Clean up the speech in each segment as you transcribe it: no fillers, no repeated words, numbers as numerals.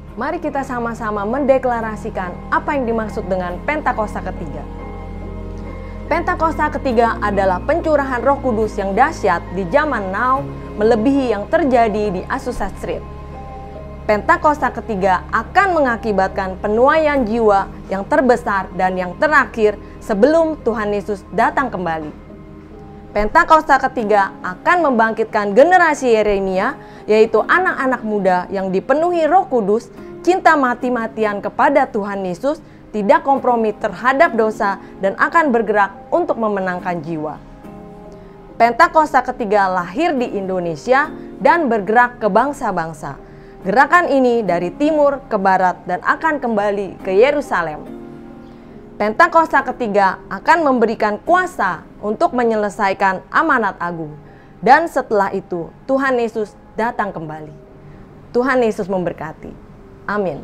Mari kita sama-sama mendeklarasikan apa yang dimaksud dengan Pentakosta ketiga. Pentakosta ketiga adalah pencurahan Roh Kudus yang dahsyat di zaman now, melebihi yang terjadi di Azusa Street. Pentakosta ketiga akan mengakibatkan penuaian jiwa yang terbesar dan yang terakhir sebelum Tuhan Yesus datang kembali. Pentakosta ketiga akan membangkitkan generasi Yeremia, yaitu anak-anak muda yang dipenuhi Roh Kudus, cinta mati-matian kepada Tuhan Yesus, tidak kompromi terhadap dosa, dan akan bergerak untuk memenangkan jiwa. Pentakosta ketiga lahir di Indonesia dan bergerak ke bangsa-bangsa. Gerakan ini dari timur ke barat dan akan kembali ke Yerusalem. Pentakosta ketiga akan memberikan kuasa untuk menyelesaikan amanat agung. Dan setelah itu Tuhan Yesus datang kembali. Tuhan Yesus memberkati. Amin.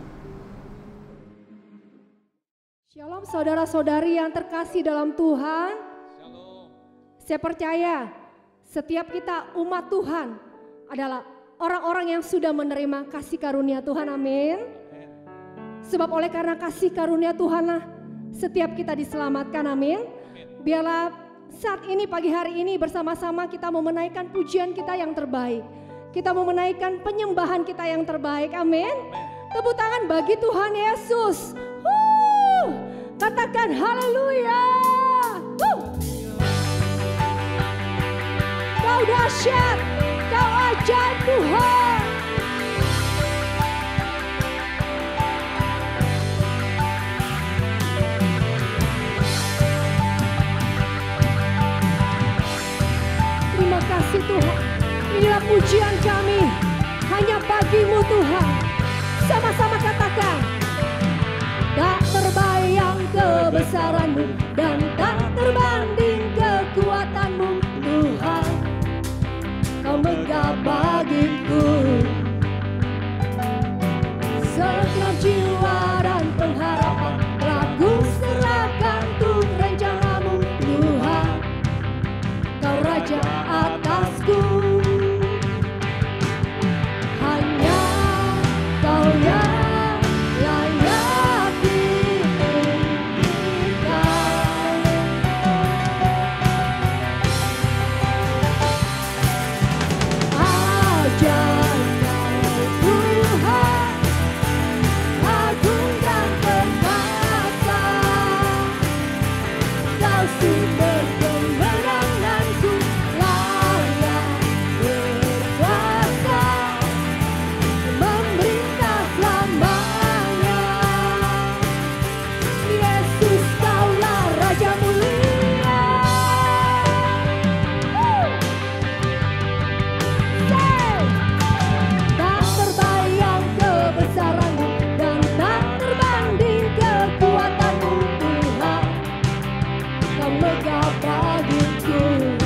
Shalom saudara-saudari yang terkasih dalam Tuhan. Shalom. Saya percaya setiap kita umat Tuhan adalah orang-orang yang sudah menerima kasih karunia Tuhan, amin. Sebab oleh karena kasih karunia Tuhanlah setiap kita diselamatkan, amin. Biarlah saat ini, pagi hari ini bersama-sama kita mau menaikkan pujian kita yang terbaik. Kita mau menaikkan penyembahan kita yang terbaik, amin. Tepuk tangan bagi Tuhan Yesus. Katakan haleluya. Kau dahsyat, Kau ajaib Tuhan. Terima kasih Tuhan. Inilah pujian kami hanya bagi-Mu Tuhan. Sama-sama katakan. Tak terbayang kebesaran-Mu dan tak terbanding kekuatan-Mu Tuhan. Kau megah bagiku, segenap jiwa dan pengharapan telah ku serahkan untuk rencana-Mu Tuhan. Kau Raja atasku, hanya Kau yang layak dipujikan. Ajaib Kau Tuhan, agung dan perkasa. Kau sumber kemenanganku, layak berkuasa, memerintah selamanya. Yesus Kaulah Raja mulia. Tak terbayang kebesaran-Mu dan tak terbanding kekuatan-Mu Tuhan. Kau megah bagiku,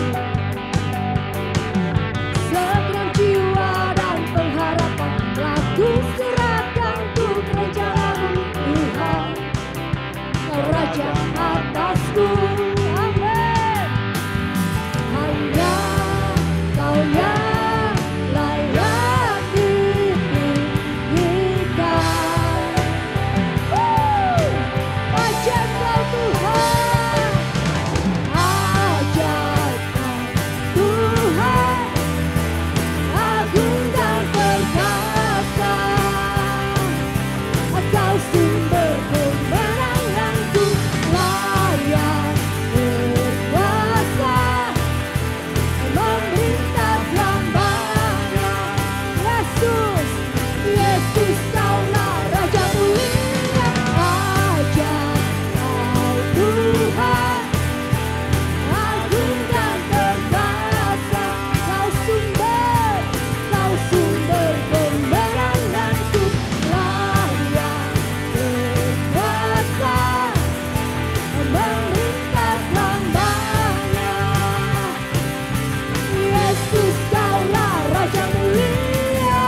segenap jiwa dan pengharapan telah ku serahkan untuk rencana-Mu Tuhan. Kau Raja atasku, amin. Hanya Kau yang layak dipujikan. Ajaib Kau Tuhan, ajaib Kau Tuhan, agung dan perkasa. Kau sumber kemenanganku, layak berkuasa, memerintah selamanya. Yesus, Yesus Kaulah Raja mulia. Ajaib Kau Tuhan, agung dan perkasa. Kau sumber kemenanganku, layak berkuasa, memerintah selamanya. Yesus Kaulah Raja mulia.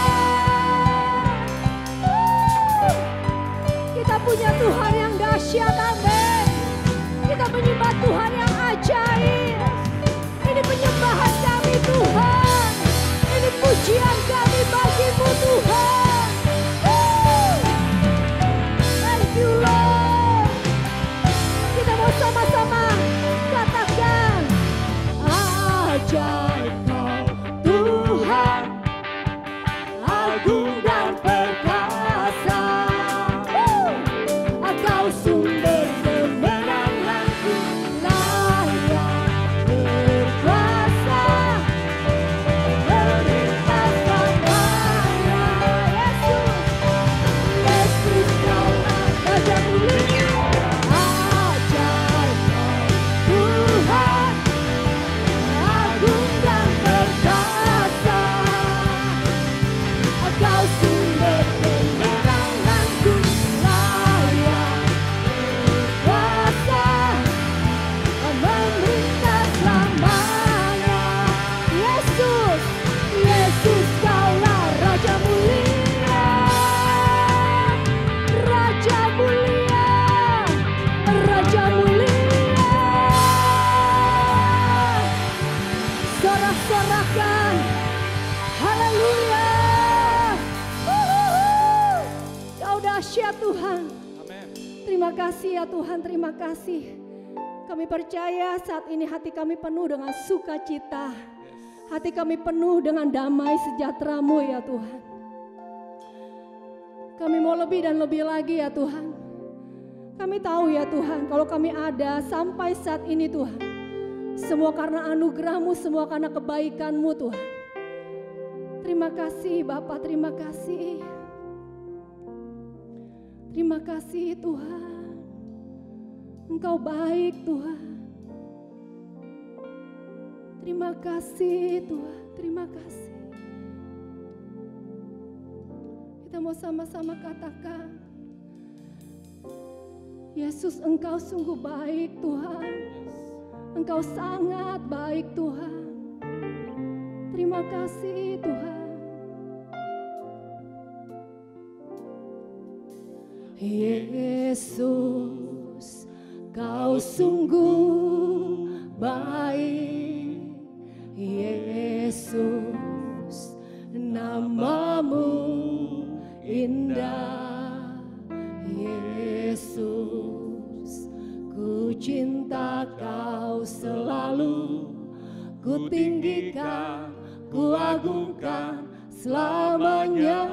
Kita punya Tuhan yang dahsyat, amin. Kita menyembah Tuhan yang ajaib. Ini penyembahan kami Tuhan. Ini pujian kami bagi-Mu Tuhan. agung dan perkasa. Engkau sumber kemenanganku, layak berkuasa, memerintah selamanya. Yesus, Kaulah Raja mulia, ajaib Tuhan, agung dan perkasa. Engkau sumber kemenanganku, layak berkuasa, memerintah selamanya. Yesus, Yesus, Kaulah Raja mulia, Raja mulia, Raja mulia. Sorak-sorakan, haleluya. Kau dahsyat Tuhan. Terima kasih ya Tuhan, terima kasih. Kami percaya saat ini hati kami penuh dengan sukacita. Hati kami penuh dengan damai sejahtera-Mu ya Tuhan. Kami mau lebih dan lebih lagi ya Tuhan. Kami tahu ya Tuhan, kalau kami ada sampai saat ini Tuhan, semua karena anugerah-Mu, semua karena kebaikan-Mu Tuhan. Terima kasih Bapa, terima kasih. Terima kasih Tuhan. Engkau baik Tuhan. Terima kasih Tuhan, terima kasih. Kita mau sama-sama katakan, Yesus, Engkau sungguh baik Tuhan. Engkau sangat baik Tuhan. Terima kasih Tuhan. Yesus, Kau sungguh baik. Yesus, nama-Mu indah. Yesus, ku cinta Kau selalu. Ku tinggikan, ku agungkan selamanya.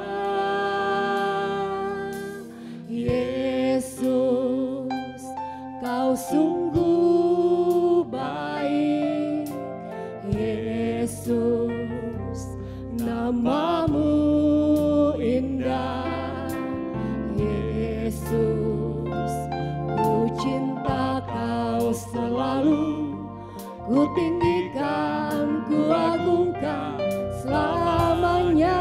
Yesus, Kau sungguh baik. Yesus, nama-Mu indah. Yesus, ku cinta Kau selalu. Ku tinggikan, ku agungkan selamanya.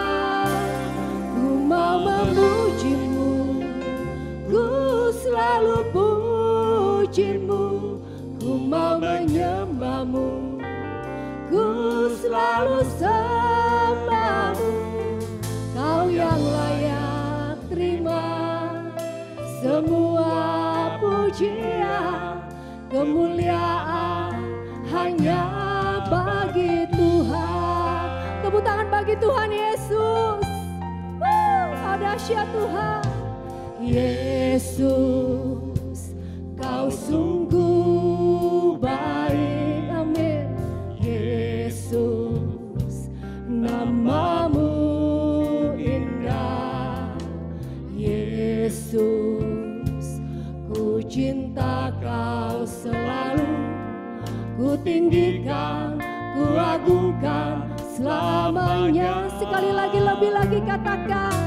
Ku mau memuji-Mu, ku selalu puji-Mu. Ku mau menyembah-Mu, ku selalu sembah-Mu. Kau yang layak terima semua pujian, kemuliaan hanya bagi Tuhan. Tepuk tangan bagi Tuhan Yesus. Kau dahsyat Tuhan. Yesus, Kau sungguh baik. Amin. Yesus, nama-Mu indah. Yesus, ku cinta Kau selalu. Ku tinggikan, ku agungkan selamanya. Sekali lagi, lebih lagi katakan,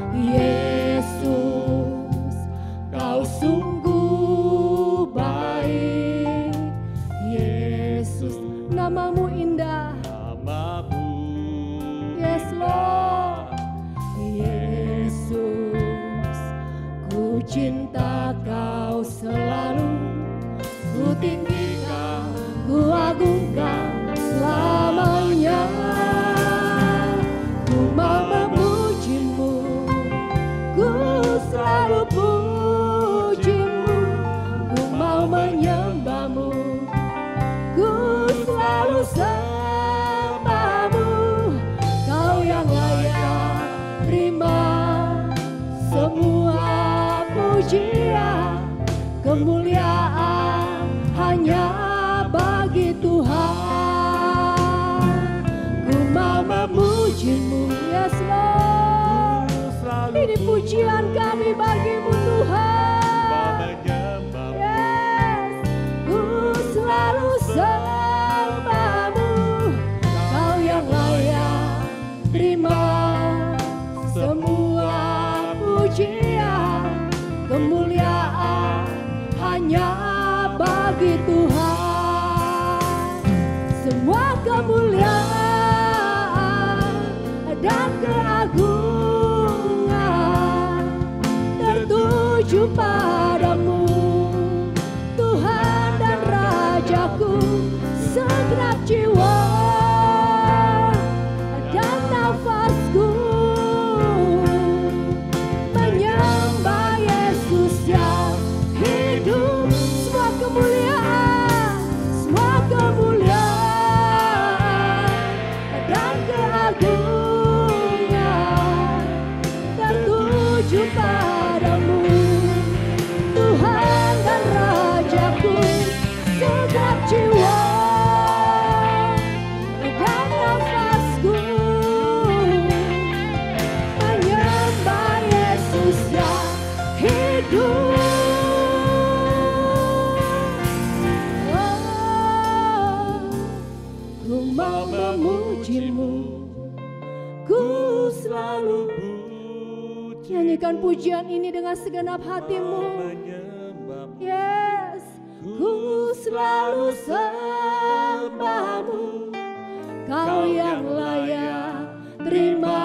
Yesus, Kau sungguh baik. Yesus, nama-Mu indah. Nama-Mu, yes Lord. Yesus, ku cinta Kau selalu. Ku tinggikan, ku agungkan selamanya. Ku mau memuji-Mu, ku selalu puji-Mu. Ku mau menyembah-Mu, ku selalu sembah-Mu. Kau yang layak terima semua pujian, kemuliaan hanya bagi Tuhan. Ku mau memuji-Mu, yes Lord. pujian kami bagimu Tuhan. Yes, ku selalu sembahmu, Kau yang layak terima semua pujian, kemuliaan hanya bagi Tuhan. Semua kemuliaan dan keagungan tertuju padamu, Tuhan dan Rajaku. Segenap jiwa dan nafasku menyembah Yesus yang hidup. Semua kemuliaan, semua kemuliaan dan keagungan tertuju padamu, Tuhan dan Rajaku. Segenap jiwa dan nafasku menyembah Yesus yang hidup. Ku mau memujimu, ku selalu nyanyikan pujian ini dengan segenap hatimu. Yes, ku selalu sembahmu, Kau yang layak terima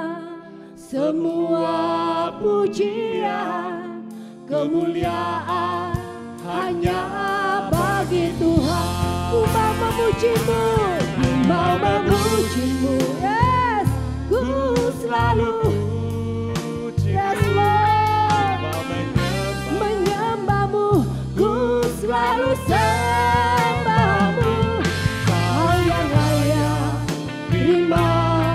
semua pujian, kemuliaan hanya bagi Tuhan. Ku mau memujimu, ku mau memujimu. Yes, ku selalu, yes Lord, menyembahmu, ku selalu sembahmu, Kau yang layak terima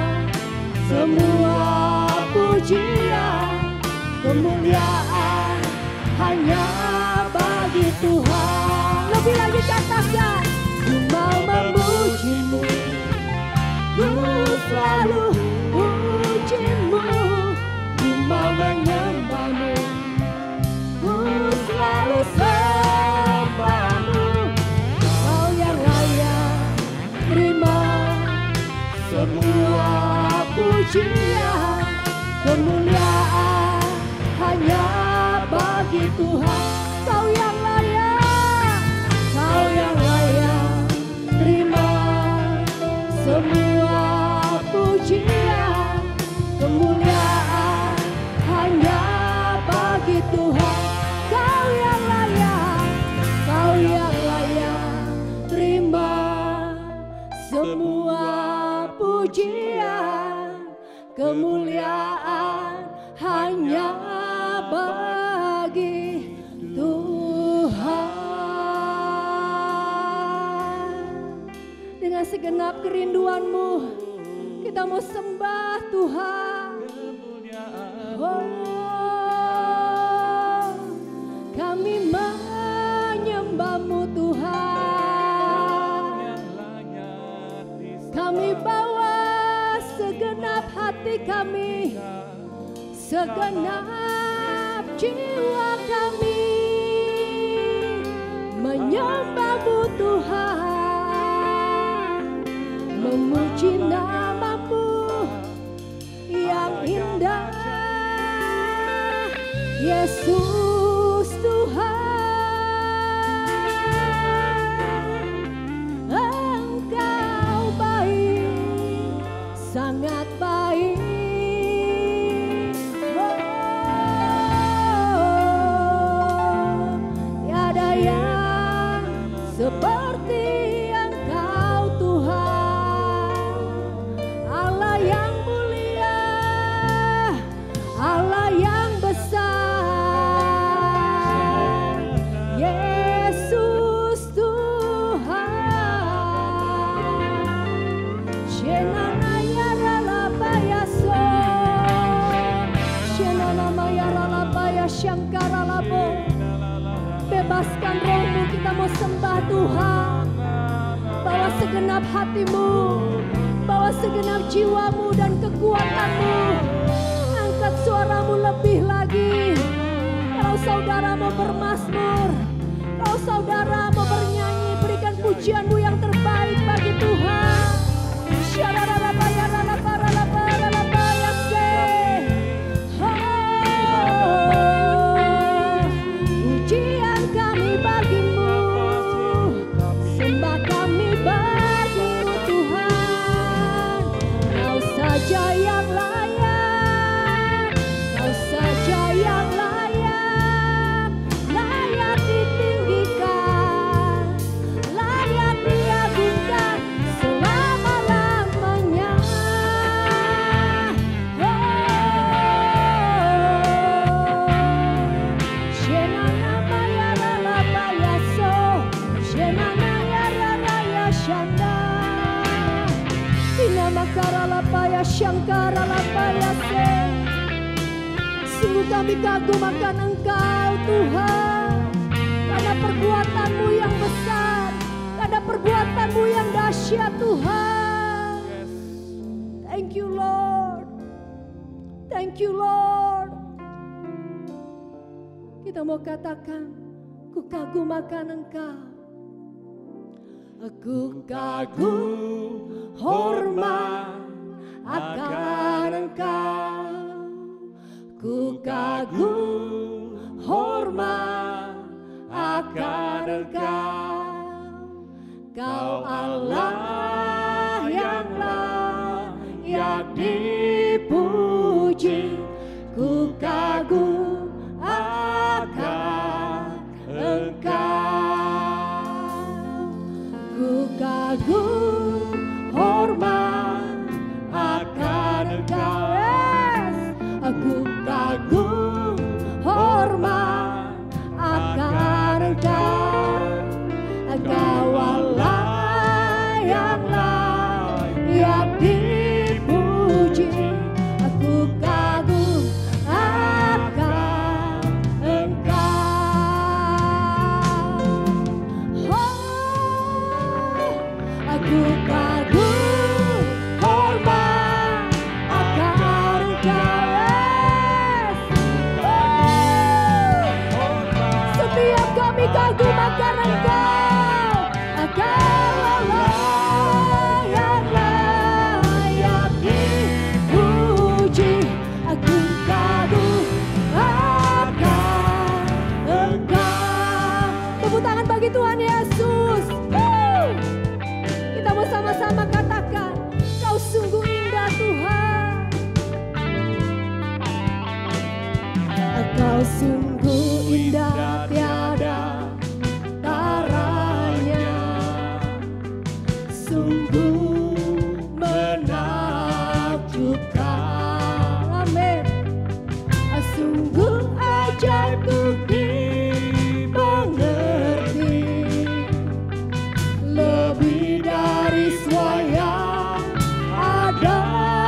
semua pujian, kemuliaan hanya bagi Tuhan. Lebih lagi katakan, ku mau memujimu, ku selalu pujimu, ku mau menyembahmu, ku selalu sembahmu, Kau yang layak terima semua pujian, kemuliaan hanya bagi Tuhan. Kau yang layak, Kau yang layak terima semua pujian, kemuliaan hanya bagi Tuhan. Kau yang layak, Kau yang layak terima semua pujian, kemuliaan hanya bagi Tuhan. Dengan segenap kerinduanmu kita mau sembah Tuhan. Oh, kami menyembahmu Tuhan. Kami bawa segenap hati kami, segenap jiwa kami, menyembahmu Tuhan, memuji namamu yang indah, Yesus Tuhan. Engkau baik, sangat baik. Tiada yang seperti Engkau Tuhan, Allah yang mulia, Allah yang besar, Yesus Tuhan. Shenana yara labaya so, Shenana mayara labaya shankara labo. Bebaskan rohmu, kita mau sembah Tuhan. Bawa segenap hatimu, bawa segenap jiwamu dan kekuatanmu. Angkat suaramu lebih mau bermazmur, kau saudara mau bernyanyi, berikan pujianmu yang terbaik bagi Tuhan. Pujian kami bagimu, sembah kami bagimu Tuhan. Kau saja yang layak, kau saja yang layak, layak ditinggikan, layak diagungkan selama-lamanya. Shenana maya lala baya so, shenana ya rara ya shanda, inamakara lapaya shankara lapaya se. Sungguh kami kagum akan Engkau Tuhan, karena perbuatan-Mu yang besar, karena perbuatan-Mu yang dahsyat Tuhan. Thank you Lord, thank you Lord. Kita mau katakan, ku kagum akan Engkau. Aku kagum hormat akan Engkau. Ku kagum hormat akan Engkau. Kau Allah yang layak dipuji. Ku kagum akan Engkau. Ku kagum hormat akan Engkau. Aku kagum hormat akan Engkau. Engkau Allah yang layak dipuji. Aku kagum akan Engkau. Oh, aku kagum hormat akan Engkau. Setiap kami kagum akan Engkau, Engkau Allah yang layak dipuji. Aku kagum akan Engkau. Tepuk tangan bagi Tuhan Yesus. Kita mau sama-sama katakan, Kau sungguh indah Tuhan. Kau sungguh indah tiada taranya, sungguh menakjubkan. Amin. Sungguh ajaib ku dimengerti, lebih dari semua yang ada.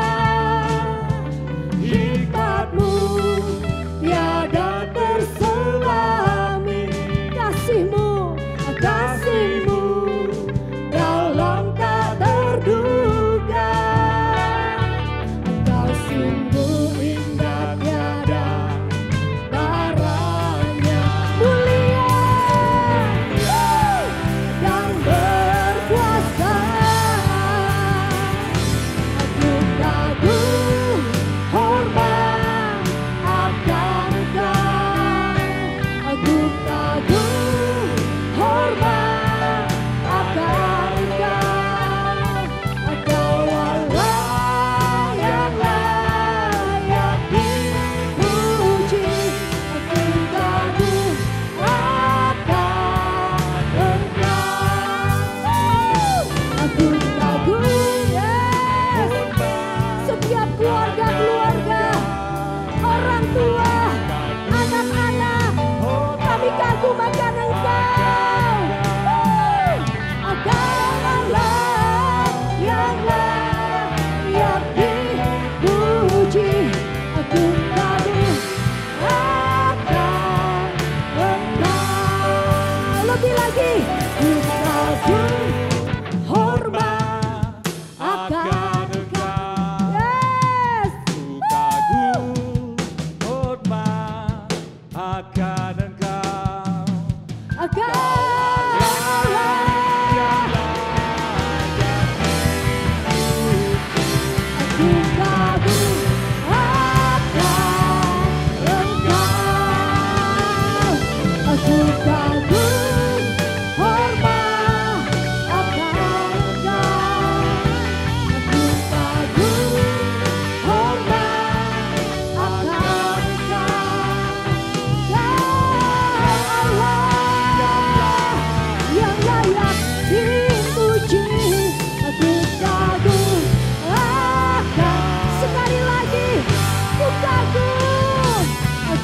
Hikmat-Mu tiada terselami, kasih-Mu, kasih-Mu dalam tak terduga. Engkau sungguh indah tiada taranya, mulia dan berkuasa. Aku kagum hormat akan Engkau. Aku kagum hormat akan Engkau. Engkau Allah yang layak dipuji. Aku kagum akan Engkau. Aku kagum, yes. Setiap keluarga-keluarga, orang tua, anak-anak, kami kagum akan Engkau. Engkau Allah yang layak dipuji. Aku kagum akan Engkau. Lebih lagi, ku kagum hormat akan Engkau. Yes. Ku kagum hormat akan Engkau.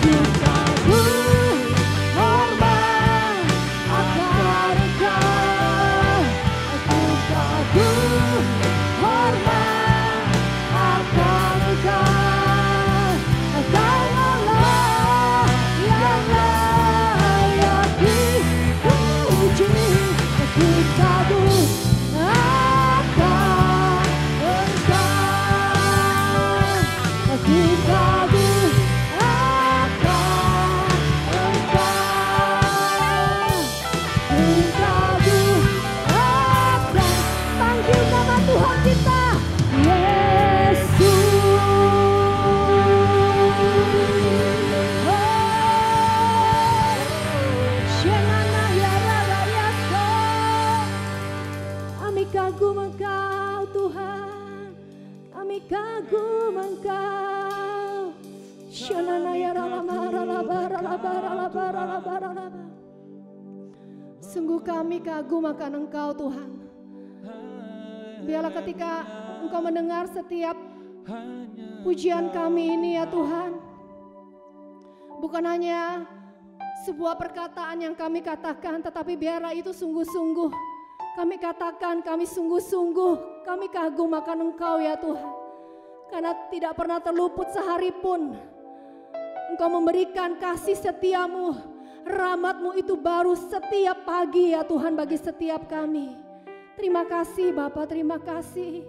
Sungguh kami kagum akan Engkau Tuhan. Biarlah ketika Engkau mendengar setiap pujian kami ini ya Tuhan, bukan hanya sebuah perkataan yang kami katakan, tetapi biarlah itu sungguh-sungguh kami katakan, kami sungguh-sungguh, kami kagum akan Engkau ya Tuhan. Karena tidak pernah terluput sehari pun Engkau memberikan kasih setiamu. Rahmat-Mu itu baru setiap pagi ya Tuhan bagi setiap kami. Terima kasih Bapa, terima kasih.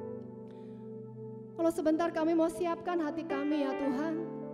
Kalau sebentar kami mau siapkan hati kami ya Tuhan.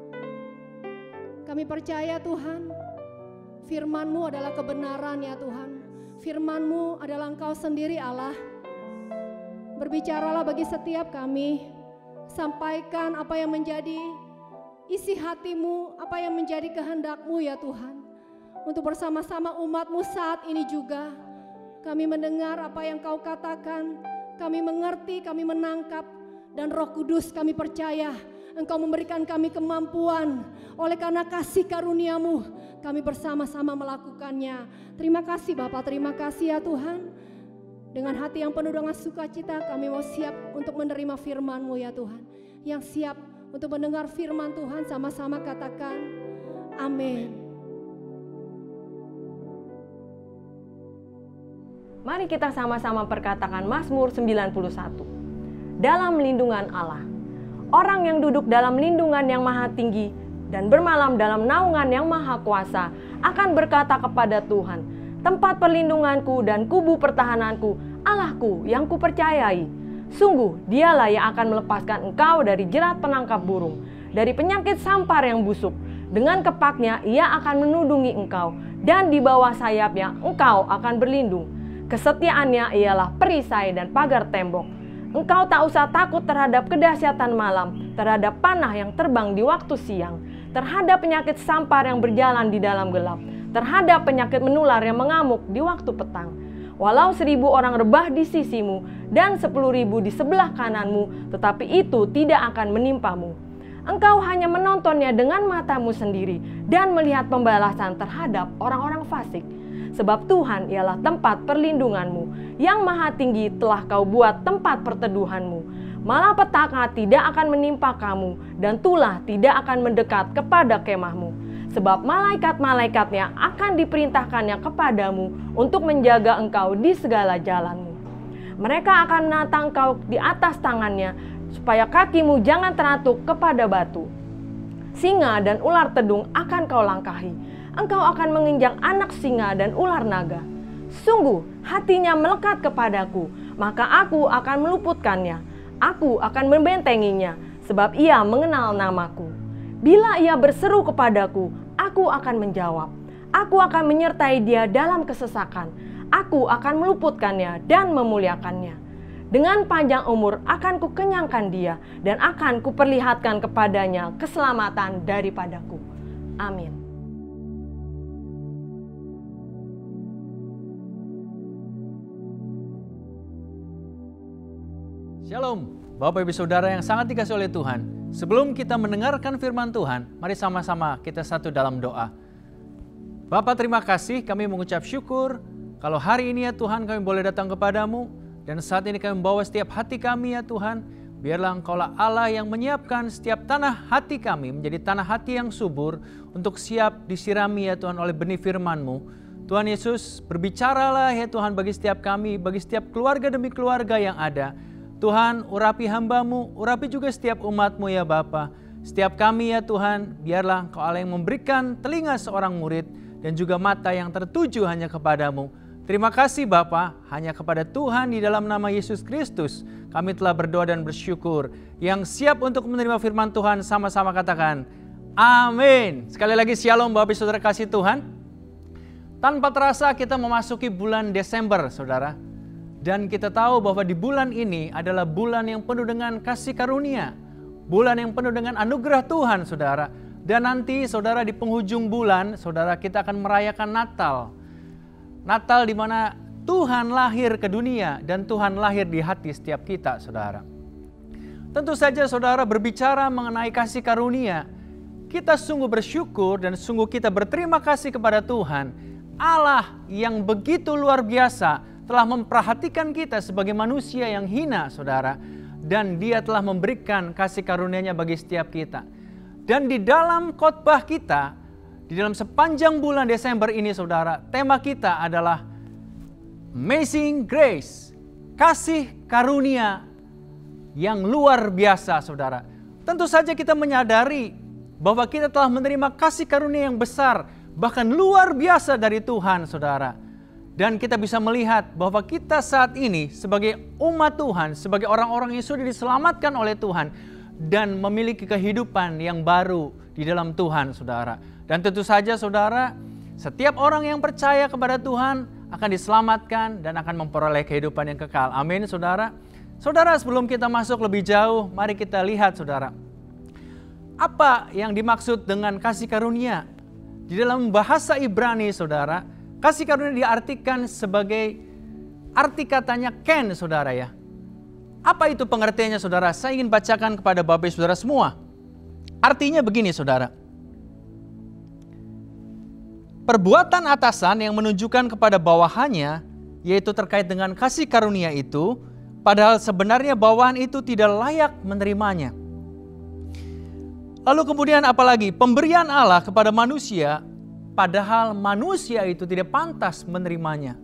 Kami percaya Tuhan, firman-Mu adalah kebenaran ya Tuhan. Firman-Mu adalah Engkau sendiri Allah. Berbicaralah bagi setiap kami. Sampaikan apa yang menjadi isi hati-Mu, apa yang menjadi kehendak-Mu ya Tuhan. Untuk bersama-sama umat-Mu saat ini juga, kami mendengar apa yang Kau katakan, kami mengerti, kami menangkap, dan Roh Kudus kami percaya Engkau memberikan kami kemampuan. Oleh karena kasih karunia-Mu, kami bersama-sama melakukannya. Terima kasih Bapa, terima kasih ya Tuhan. Dengan hati yang penuh dengan sukacita, kami mau siap untuk menerima firman-Mu ya Tuhan. Yang siap untuk mendengar firman Tuhan, sama-sama katakan amin. Mari kita sama-sama perkatakan Mazmur 91. Dalam lindungan Allah. Orang yang duduk dalam lindungan yang maha tinggi dan bermalam dalam naungan yang maha kuasa akan berkata kepada Tuhan, tempat perlindunganku dan kubu pertahananku, Allahku yang kupercayai. Sungguh dialah yang akan melepaskan engkau dari jerat penangkap burung, dari penyakit sampar yang busuk. Dengan kepaknya ia akan menudungi engkau, dan di bawah sayapnya engkau akan berlindung. Kesetiaannya ialah perisai dan pagar tembok. Engkau tak usah takut terhadap kedahsyatan malam, terhadap panah yang terbang di waktu siang, terhadap penyakit sampar yang berjalan di dalam gelap, terhadap penyakit menular yang mengamuk di waktu petang. Walau 1000 orang rebah di sisimu dan 10.000 di sebelah kananmu, tetapi itu tidak akan menimpamu. Engkau hanya menontonnya dengan matamu sendiri dan melihat pembalasan terhadap orang-orang fasik. Sebab Tuhan ialah tempat perlindunganmu, yang maha tinggi telah kau buat tempat perteduhanmu. Malapetaka tidak akan menimpa kamu, dan tulah tidak akan mendekat kepada kemahmu. Sebab malaikat-malaikatnya akan diperintahkannya kepadamu untuk menjaga engkau di segala jalanmu. Mereka akan menatang engkau di atas tangannya, supaya kakimu jangan teratuk kepada batu. Singa dan ular tedung akan kau langkahi. Engkau akan menginjak anak singa dan ular naga. Sungguh hatinya melekat kepadaku, maka aku akan meluputkannya. Aku akan membentenginya, sebab ia mengenal namaku. Bila ia berseru kepadaku, aku akan menjawab. Aku akan menyertai dia dalam kesesakan. Aku akan meluputkannya dan memuliakannya. Dengan panjang umur akan kukenyangkan dia, dan akan kuperlihatkan kepadanya keselamatan daripadaku. Amin. Shalom, Bapak Ibu Saudara yang sangat dikasihi oleh Tuhan. Sebelum kita mendengarkan firman Tuhan, mari sama-sama kita satu dalam doa. Bapa, terima kasih, kami mengucap syukur kalau hari ini ya Tuhan kami boleh datang kepadamu. Dan saat ini kami membawa setiap hati kami ya Tuhan. Biarlah Engkaulah Allah yang menyiapkan setiap tanah hati kami menjadi tanah hati yang subur untuk siap disirami ya Tuhan oleh benih firman-Mu. Tuhan Yesus, berbicaralah ya Tuhan bagi setiap kami, bagi setiap keluarga demi keluarga yang ada. Tuhan, urapi hamba-Mu, urapi juga setiap umat-Mu ya Bapa. Setiap kami ya Tuhan, biarlah Engkau Allah yang memberikan telinga seorang murid dan juga mata yang tertuju hanya kepadamu. Terima kasih Bapa, hanya kepada Tuhan di dalam nama Yesus Kristus kami telah berdoa dan bersyukur. Yang siap untuk menerima firman Tuhan sama-sama katakan, amin. Sekali lagi shalom Bapak Ibu Saudara kasih Tuhan. Tanpa terasa kita memasuki bulan Desember Saudara. Dan kita tahu bahwa di bulan ini adalah bulan yang penuh dengan kasih karunia. Bulan yang penuh dengan anugerah Tuhan Saudara. Dan nanti Saudara di penghujung bulan Saudara kita akan merayakan Natal. Natal di mana Tuhan lahir ke dunia dan Tuhan lahir di hati setiap kita, Saudara. Tentu saja Saudara berbicara mengenai kasih karunia, kita sungguh bersyukur dan sungguh kita berterima kasih kepada Tuhan. Allah yang begitu luar biasa telah memperhatikan kita sebagai manusia yang hina, Saudara. Dan Dia telah memberikan kasih karunia-Nya bagi setiap kita. Dan di dalam khotbah kita, di dalam sepanjang bulan Desember ini Saudara, tema kita adalah Amazing Grace, kasih karunia yang luar biasa Saudara. Tentu saja kita menyadari bahwa kita telah menerima kasih karunia yang besar, bahkan luar biasa dari Tuhan Saudara. Dan kita bisa melihat bahwa kita saat ini sebagai umat Tuhan, sebagai orang-orang yang sudah diselamatkan oleh Tuhan dan memiliki kehidupan yang baru di dalam Tuhan Saudara. Dan tentu saja Saudara, setiap orang yang percaya kepada Tuhan akan diselamatkan dan akan memperoleh kehidupan yang kekal. Amin Saudara. Saudara, sebelum kita masuk lebih jauh, mari kita lihat Saudara. Apa yang dimaksud dengan kasih karunia? Di dalam bahasa Ibrani Saudara, kasih karunia diartikan sebagai arti katanya ken Saudara ya. Apa itu pengertiannya Saudara? Saya ingin bacakan kepada Bapak Ibu Saudara semua. Artinya begini Saudara. Perbuatan atasan yang menunjukkan kepada bawahannya, yaitu terkait dengan kasih karunia itu, padahal sebenarnya bawahan itu tidak layak menerimanya. Lalu kemudian apalagi? Pemberian Allah kepada manusia, padahal manusia itu tidak pantas menerimanya.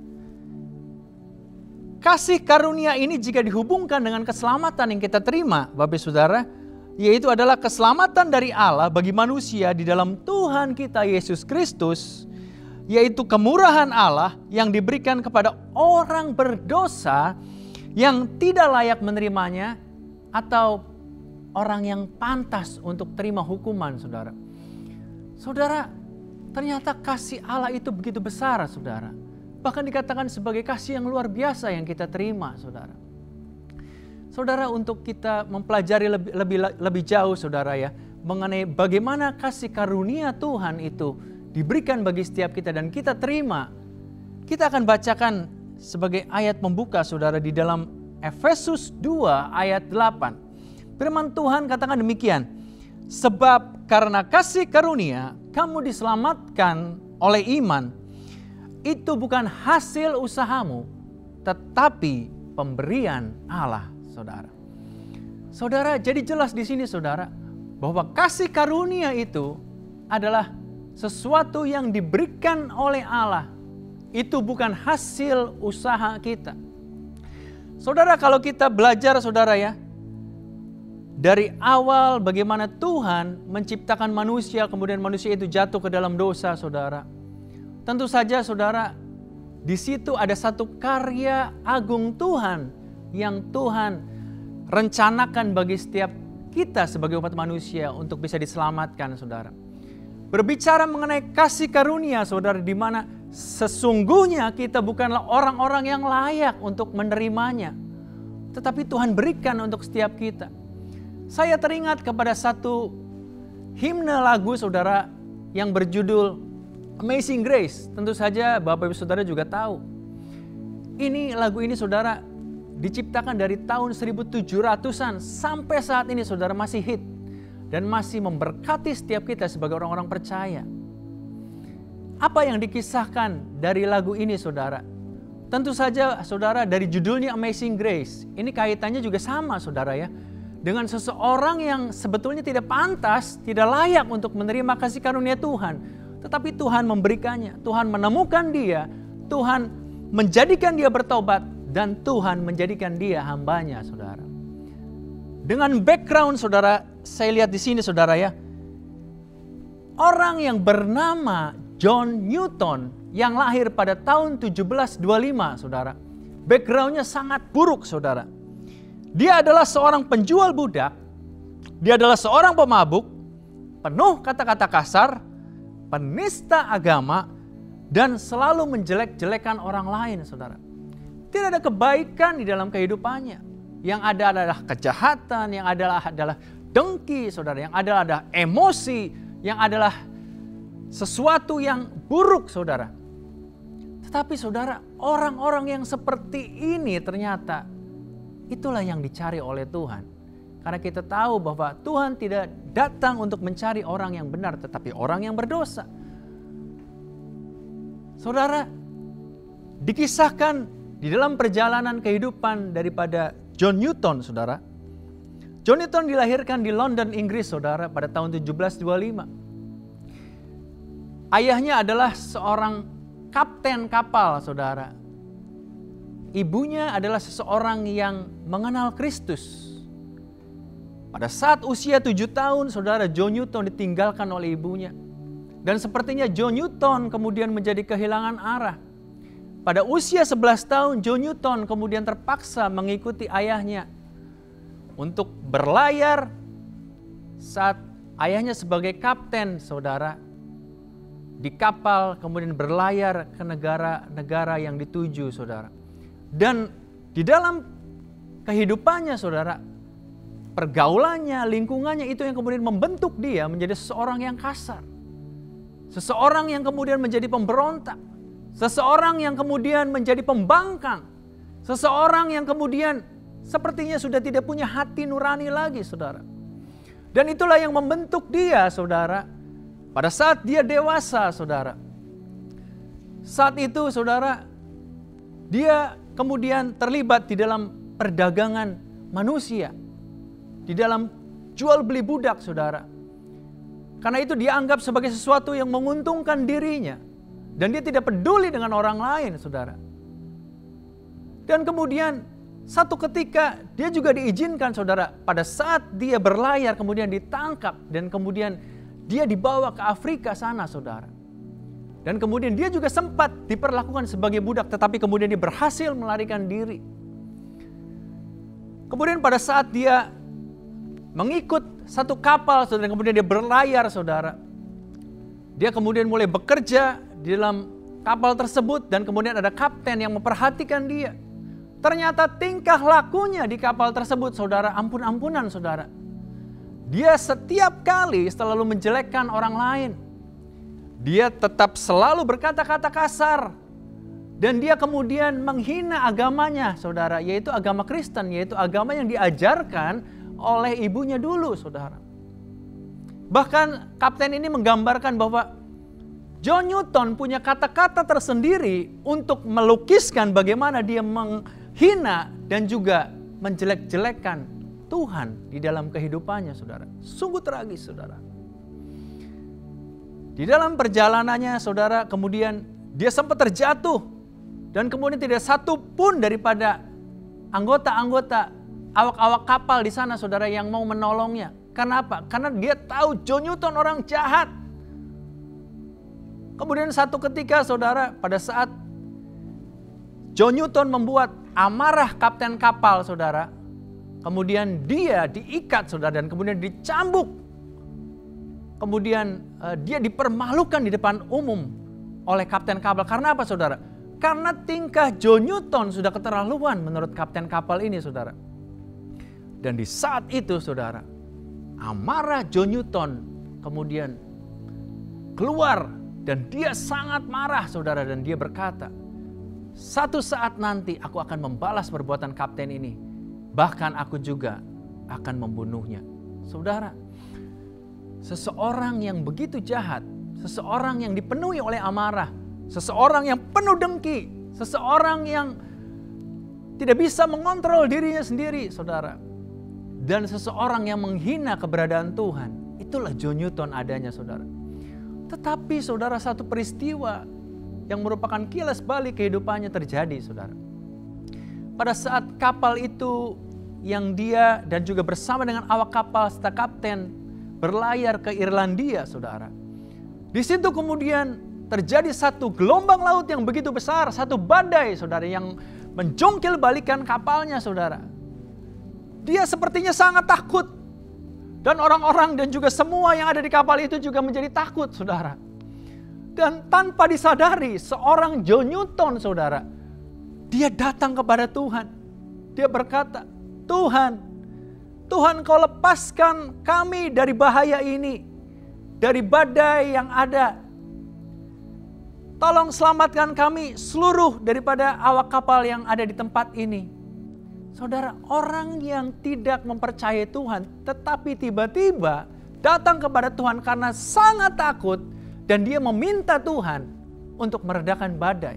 Kasih karunia ini jika dihubungkan dengan keselamatan yang kita terima, Bapak Saudara, yaitu adalah keselamatan dari Allah bagi manusia di dalam Tuhan kita Yesus Kristus, yaitu kemurahan Allah yang diberikan kepada orang berdosa yang tidak layak menerimanya atau orang yang pantas untuk terima hukuman, Saudara. Saudara, ternyata kasih Allah itu begitu besar, Saudara. Bahkan dikatakan sebagai kasih yang luar biasa yang kita terima, Saudara. Saudara, untuk kita mempelajari lebih jauh, Saudara ya, mengenai bagaimana kasih karunia Tuhan itu diberikan bagi setiap kita dan kita terima. Kita akan bacakan sebagai ayat pembuka Saudara di dalam Efesus 2 ayat 8. Firman Tuhan katakan demikian. Sebab karena kasih karunia kamu diselamatkan oleh iman. Itu bukan hasil usahamu, tetapi pemberian Allah, Saudara. Saudara, jadi jelas di sini Saudara bahwa kasih karunia itu adalah sesuatu yang diberikan oleh Allah. Itu bukan hasil usaha kita. Saudara, kalau kita belajar Saudara ya, dari awal bagaimana Tuhan menciptakan manusia, kemudian manusia itu jatuh ke dalam dosa Saudara. Tentu saja Saudara, di situ ada satu karya agung Tuhan yang Tuhan rencanakan bagi setiap kita sebagai umat manusia untuk bisa diselamatkan Saudara. Berbicara mengenai kasih karunia Saudara, di mana sesungguhnya kita bukanlah orang-orang yang layak untuk menerimanya, tetapi Tuhan berikan untuk setiap kita. Saya teringat kepada satu himne lagu Saudara yang berjudul Amazing Grace. Tentu saja Bapak Ibu Saudara juga tahu. Lagu ini Saudara diciptakan dari tahun 1700-an sampai saat ini Saudara masih hit. Dan masih memberkati setiap kita sebagai orang-orang percaya. Apa yang dikisahkan dari lagu ini Saudara? Tentu saja Saudara dari judulnya Amazing Grace. Ini kaitannya juga sama Saudara ya. dengan seseorang yang sebetulnya tidak pantas, tidak layak untuk menerima kasih karunia Tuhan. Tetapi Tuhan memberikannya, Tuhan menemukan dia, Tuhan menjadikan dia bertobat, dan Tuhan menjadikan dia hambanya, saudara. Dengan background, saudara, saya lihat di sini, saudara ya, orang yang bernama John Newton yang lahir pada tahun 1725, saudara. Backgroundnya sangat buruk, saudara. Dia adalah seorang penjual budak, dia adalah seorang pemabuk, penuh kata-kata kasar, penista agama, dan selalu menjelek-jelekan orang lain, saudara. Tidak ada kebaikan di dalam kehidupannya. Yang ada adalah kejahatan, yang adalah dengki, saudara. Yang adalah emosi, yang adalah sesuatu yang buruk, saudara. Tetapi saudara, orang-orang yang seperti ini ternyata itulah yang dicari oleh Tuhan. Karena kita tahu bahwa Tuhan tidak datang untuk mencari orang yang benar, tetapi orang yang berdosa. Saudara, dikisahkan di dalam perjalanan kehidupan daripada John Newton, saudara. John Newton dilahirkan di London, Inggris, saudara, pada tahun 1725. Ayahnya adalah seorang kapten kapal, saudara. Ibunya adalah seseorang yang mengenal Kristus. Pada saat usia 7 tahun, saudara, John Newton ditinggalkan oleh ibunya. Dan sepertinya John Newton kemudian menjadi kehilangan arah. Pada usia 11 tahun, John Newton kemudian terpaksa mengikuti ayahnya untuk berlayar saat ayahnya sebagai kapten, saudara, di kapal kemudian berlayar ke negara-negara yang dituju, saudara. Dan di dalam kehidupannya, saudara, pergaulannya, lingkungannya itu yang kemudian membentuk dia menjadi seseorang yang kasar. Seseorang yang kemudian menjadi pemberontak. Seseorang yang kemudian menjadi pembangkang. Seseorang yang kemudian sepertinya sudah tidak punya hati nurani lagi, saudara. Dan itulah yang membentuk dia, saudara. Pada saat dia dewasa, saudara. Saat itu, saudara, dia kemudian terlibat di dalam perdagangan manusia. Di dalam jual beli budak, saudara. Karena itu dianggap sebagai sesuatu yang menguntungkan dirinya. Dan dia tidak peduli dengan orang lain, saudara. Dan kemudian satu ketika dia juga diizinkan, saudara. Pada saat dia berlayar kemudian ditangkap. Dan kemudian dia dibawa ke Afrika sana, saudara. Dan kemudian dia juga sempat diperlakukan sebagai budak. Tetapi kemudian dia berhasil melarikan diri. Kemudian pada saat dia mengikut satu kapal, saudara, kemudian dia berlayar, saudara. Dia kemudian mulai bekerja di dalam kapal tersebut dan kemudian ada kapten yang memperhatikan dia. Ternyata tingkah lakunya di kapal tersebut, saudara, ampun-ampunan, saudara. Dia setiap kali selalu menjelekkan orang lain. Dia tetap selalu berkata-kata kasar. Dan dia kemudian menghina agamanya, saudara, yaitu agama Kristen, yaitu agama yang diajarkan oleh ibunya dulu, saudara. Bahkan kapten ini menggambarkan bahwa John Newton punya kata-kata tersendiri untuk melukiskan bagaimana dia menghina dan juga menjelek-jelekan Tuhan di dalam kehidupannya, saudara. Sungguh tragis, saudara. Di dalam perjalanannya, saudara, kemudian dia sempat terjatuh. Dan kemudian tidak satu pun daripada anggota-anggota awak-awak kapal di sana, saudara, yang mau menolongnya. Karena apa? Karena dia tahu John Newton orang jahat. Kemudian satu ketika, saudara, pada saat John Newton membuat amarah kapten kapal, saudara, kemudian dia diikat, saudara, dan kemudian dicambuk. Kemudian dia dipermalukan di depan umum oleh kapten kapal. Karena apa, saudara? Karena tingkah John Newton sudah keterlaluan menurut kapten kapal ini, saudara. Dan di saat itu, saudara, amarah John Newton kemudian keluar dan dia sangat marah, saudara, dan dia berkata, "Satu saat nanti aku akan membalas perbuatan kapten ini, bahkan aku juga akan membunuhnya." Saudara, seseorang yang begitu jahat, seseorang yang dipenuhi oleh amarah, seseorang yang penuh dengki, seseorang yang tidak bisa mengontrol dirinya sendiri, saudara. dan seseorang yang menghina keberadaan Tuhan. Itulah John Newton adanya, saudara. Tetapi saudara, satu peristiwa yang merupakan kilas balik kehidupannya terjadi, saudara. Pada saat kapal itu yang dia dan juga bersama dengan awak kapal serta kapten berlayar ke Irlandia, saudara. Di situ kemudian terjadi satu gelombang laut yang begitu besar, satu badai, saudara, yang menjongkil balikan kapalnya, saudara. Dia sepertinya sangat takut. Dan orang-orang dan juga semua yang ada di kapal itu juga menjadi takut, saudara. Dan tanpa disadari, seorang John Newton, saudara, dia datang kepada Tuhan. Dia berkata, Tuhan, Kau lepaskan kami dari bahaya ini, dari badai yang ada. Tolong selamatkan kami seluruh daripada awak kapal yang ada di tempat ini. Saudara, orang yang tidak mempercayai Tuhan, tetapi tiba-tiba datang kepada Tuhan karena sangat takut, dan dia meminta Tuhan untuk meredakan badai.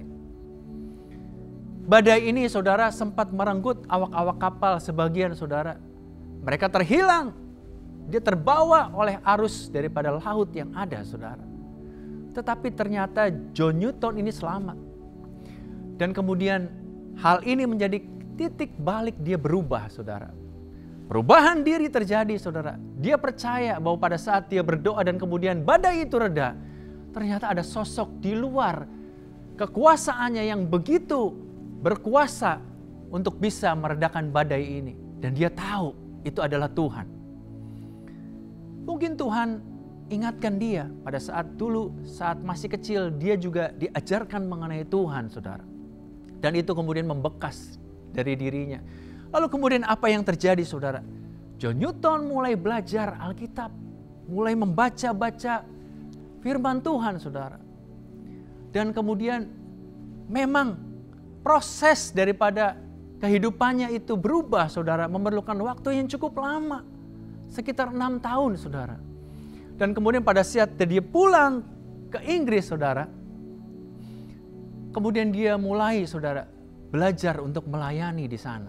Badai ini, saudara, sempat merenggut awak-awak kapal sebagian, saudara. Mereka terhilang, dia terbawa oleh arus daripada laut yang ada, saudara. Tetapi ternyata John Newton ini selamat. Dan kemudian hal ini menjadi titik balik dia berubah, saudara. Perubahan diri terjadi, saudara. Dia percaya bahwa pada saat dia berdoa dan kemudian badai itu reda, ternyata ada sosok di luar kekuasaannya yang begitu berkuasa untuk bisa meredakan badai ini. Dan dia tahu itu adalah Tuhan. Mungkin Tuhan ingatkan dia pada saat dulu, saat masih kecil, dia juga diajarkan mengenai Tuhan, saudara. Dan itu kemudian membekas dari dirinya. Lalu kemudian apa yang terjadi, saudara? John Newton mulai belajar Alkitab, mulai membaca-baca firman Tuhan, saudara. Dan kemudian memang proses daripada kehidupannya itu berubah, saudara, memerlukan waktu yang cukup lama, sekitar 6 tahun, saudara. Dan kemudian pada saat dia pulang ke Inggris, saudara, kemudian dia mulai, saudara, belajar untuk melayani di sana.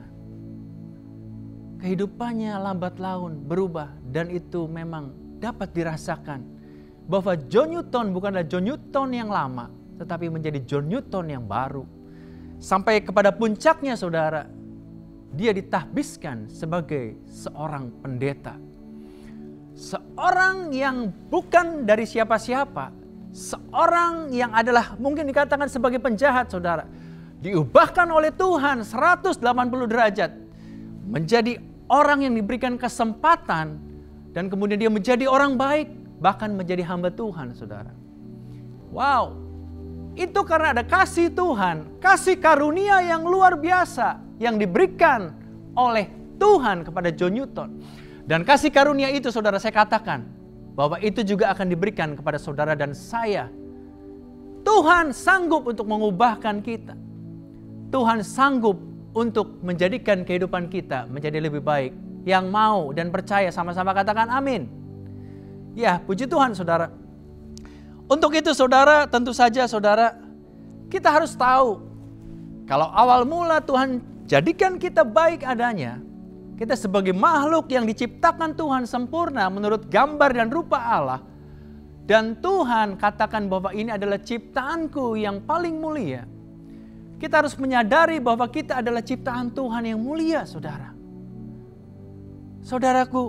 Kehidupannya lambat laun berubah, dan itu memang dapat dirasakan bahwa John Newton bukanlah John Newton yang lama, tetapi menjadi John Newton yang baru. Sampai kepada puncaknya, saudara, dia ditahbiskan sebagai seorang pendeta. Seorang yang bukan dari siapa-siapa, seorang yang adalah mungkin dikatakan sebagai penjahat, saudara, diubahkan oleh Tuhan 180 derajat menjadi orang yang diberikan kesempatan, dan kemudian dia menjadi orang baik, bahkan menjadi hamba Tuhan, saudara. Wow, itu karena ada kasih Tuhan, kasih karunia yang luar biasa yang diberikan oleh Tuhan kepada John Newton. Dan kasih karunia itu, saudara, saya katakan bahwa itu juga akan diberikan kepada saudara dan saya. Tuhan sanggup untuk mengubahkan kita. Tuhan sanggup untuk menjadikan kehidupan kita menjadi lebih baik. Yang mau dan percaya sama-sama katakan amin. Ya, puji Tuhan, saudara. Untuk itu, saudara, tentu saja, saudara, kita harus tahu kalau awal mula Tuhan jadikan kita baik adanya, kita sebagai makhluk yang diciptakan Tuhan sempurna menurut gambar dan rupa Allah. Dan Tuhan katakan bahwa ini adalah ciptaanku yang paling mulia. Kita harus menyadari bahwa kita adalah ciptaan Tuhan yang mulia, saudara. Saudaraku,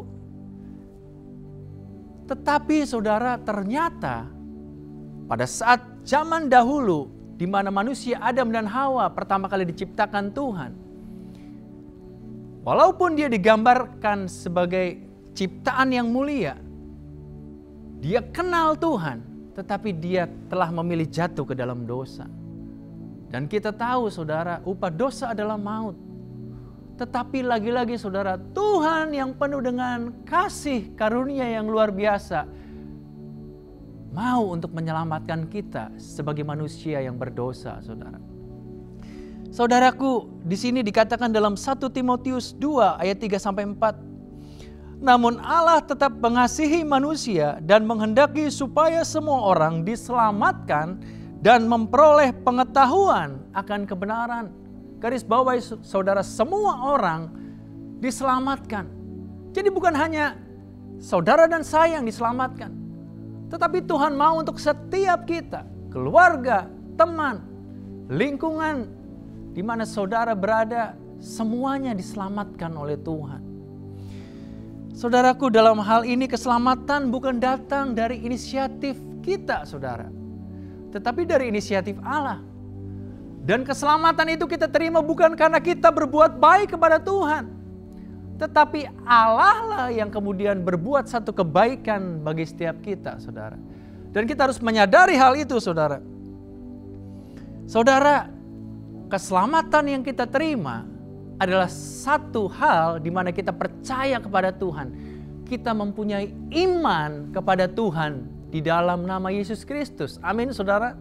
tetapi saudara, ternyata pada saat zaman dahulu di mana manusia Adam dan Hawa pertama kali diciptakan Tuhan, walaupun dia digambarkan sebagai ciptaan yang mulia, dia kenal Tuhan, tetapi dia telah memilih jatuh ke dalam dosa. Dan kita tahu, saudara, upah dosa adalah maut. Tetapi lagi-lagi, saudara, Tuhan yang penuh dengan kasih karunia yang luar biasa mau untuk menyelamatkan kita sebagai manusia yang berdosa, saudara. Saudaraku, di sini dikatakan dalam 1 Timotius 2 ayat 3-4. Namun Allah tetap mengasihi manusia dan menghendaki supaya semua orang diselamatkan dan memperoleh pengetahuan akan kebenaran. Garis bawahi, saudara, semua orang diselamatkan. Jadi bukan hanya saudara dan saya yang diselamatkan, tetapi Tuhan mau untuk setiap kita, keluarga, teman, lingkungan di mana saudara berada, semuanya diselamatkan oleh Tuhan. Saudaraku, dalam hal ini keselamatan bukan datang dari inisiatif kita, saudara, tetapi dari inisiatif Allah. Dan keselamatan itu kita terima bukan karena kita berbuat baik kepada Tuhan, tetapi Allah lah yang kemudian berbuat satu kebaikan bagi setiap kita, saudara. Dan kita harus menyadari hal itu, saudara. Saudara, keselamatan yang kita terima adalah satu hal di mana kita percaya kepada Tuhan. Kita mempunyai iman kepada Tuhan di dalam nama Yesus Kristus. Amin, saudara.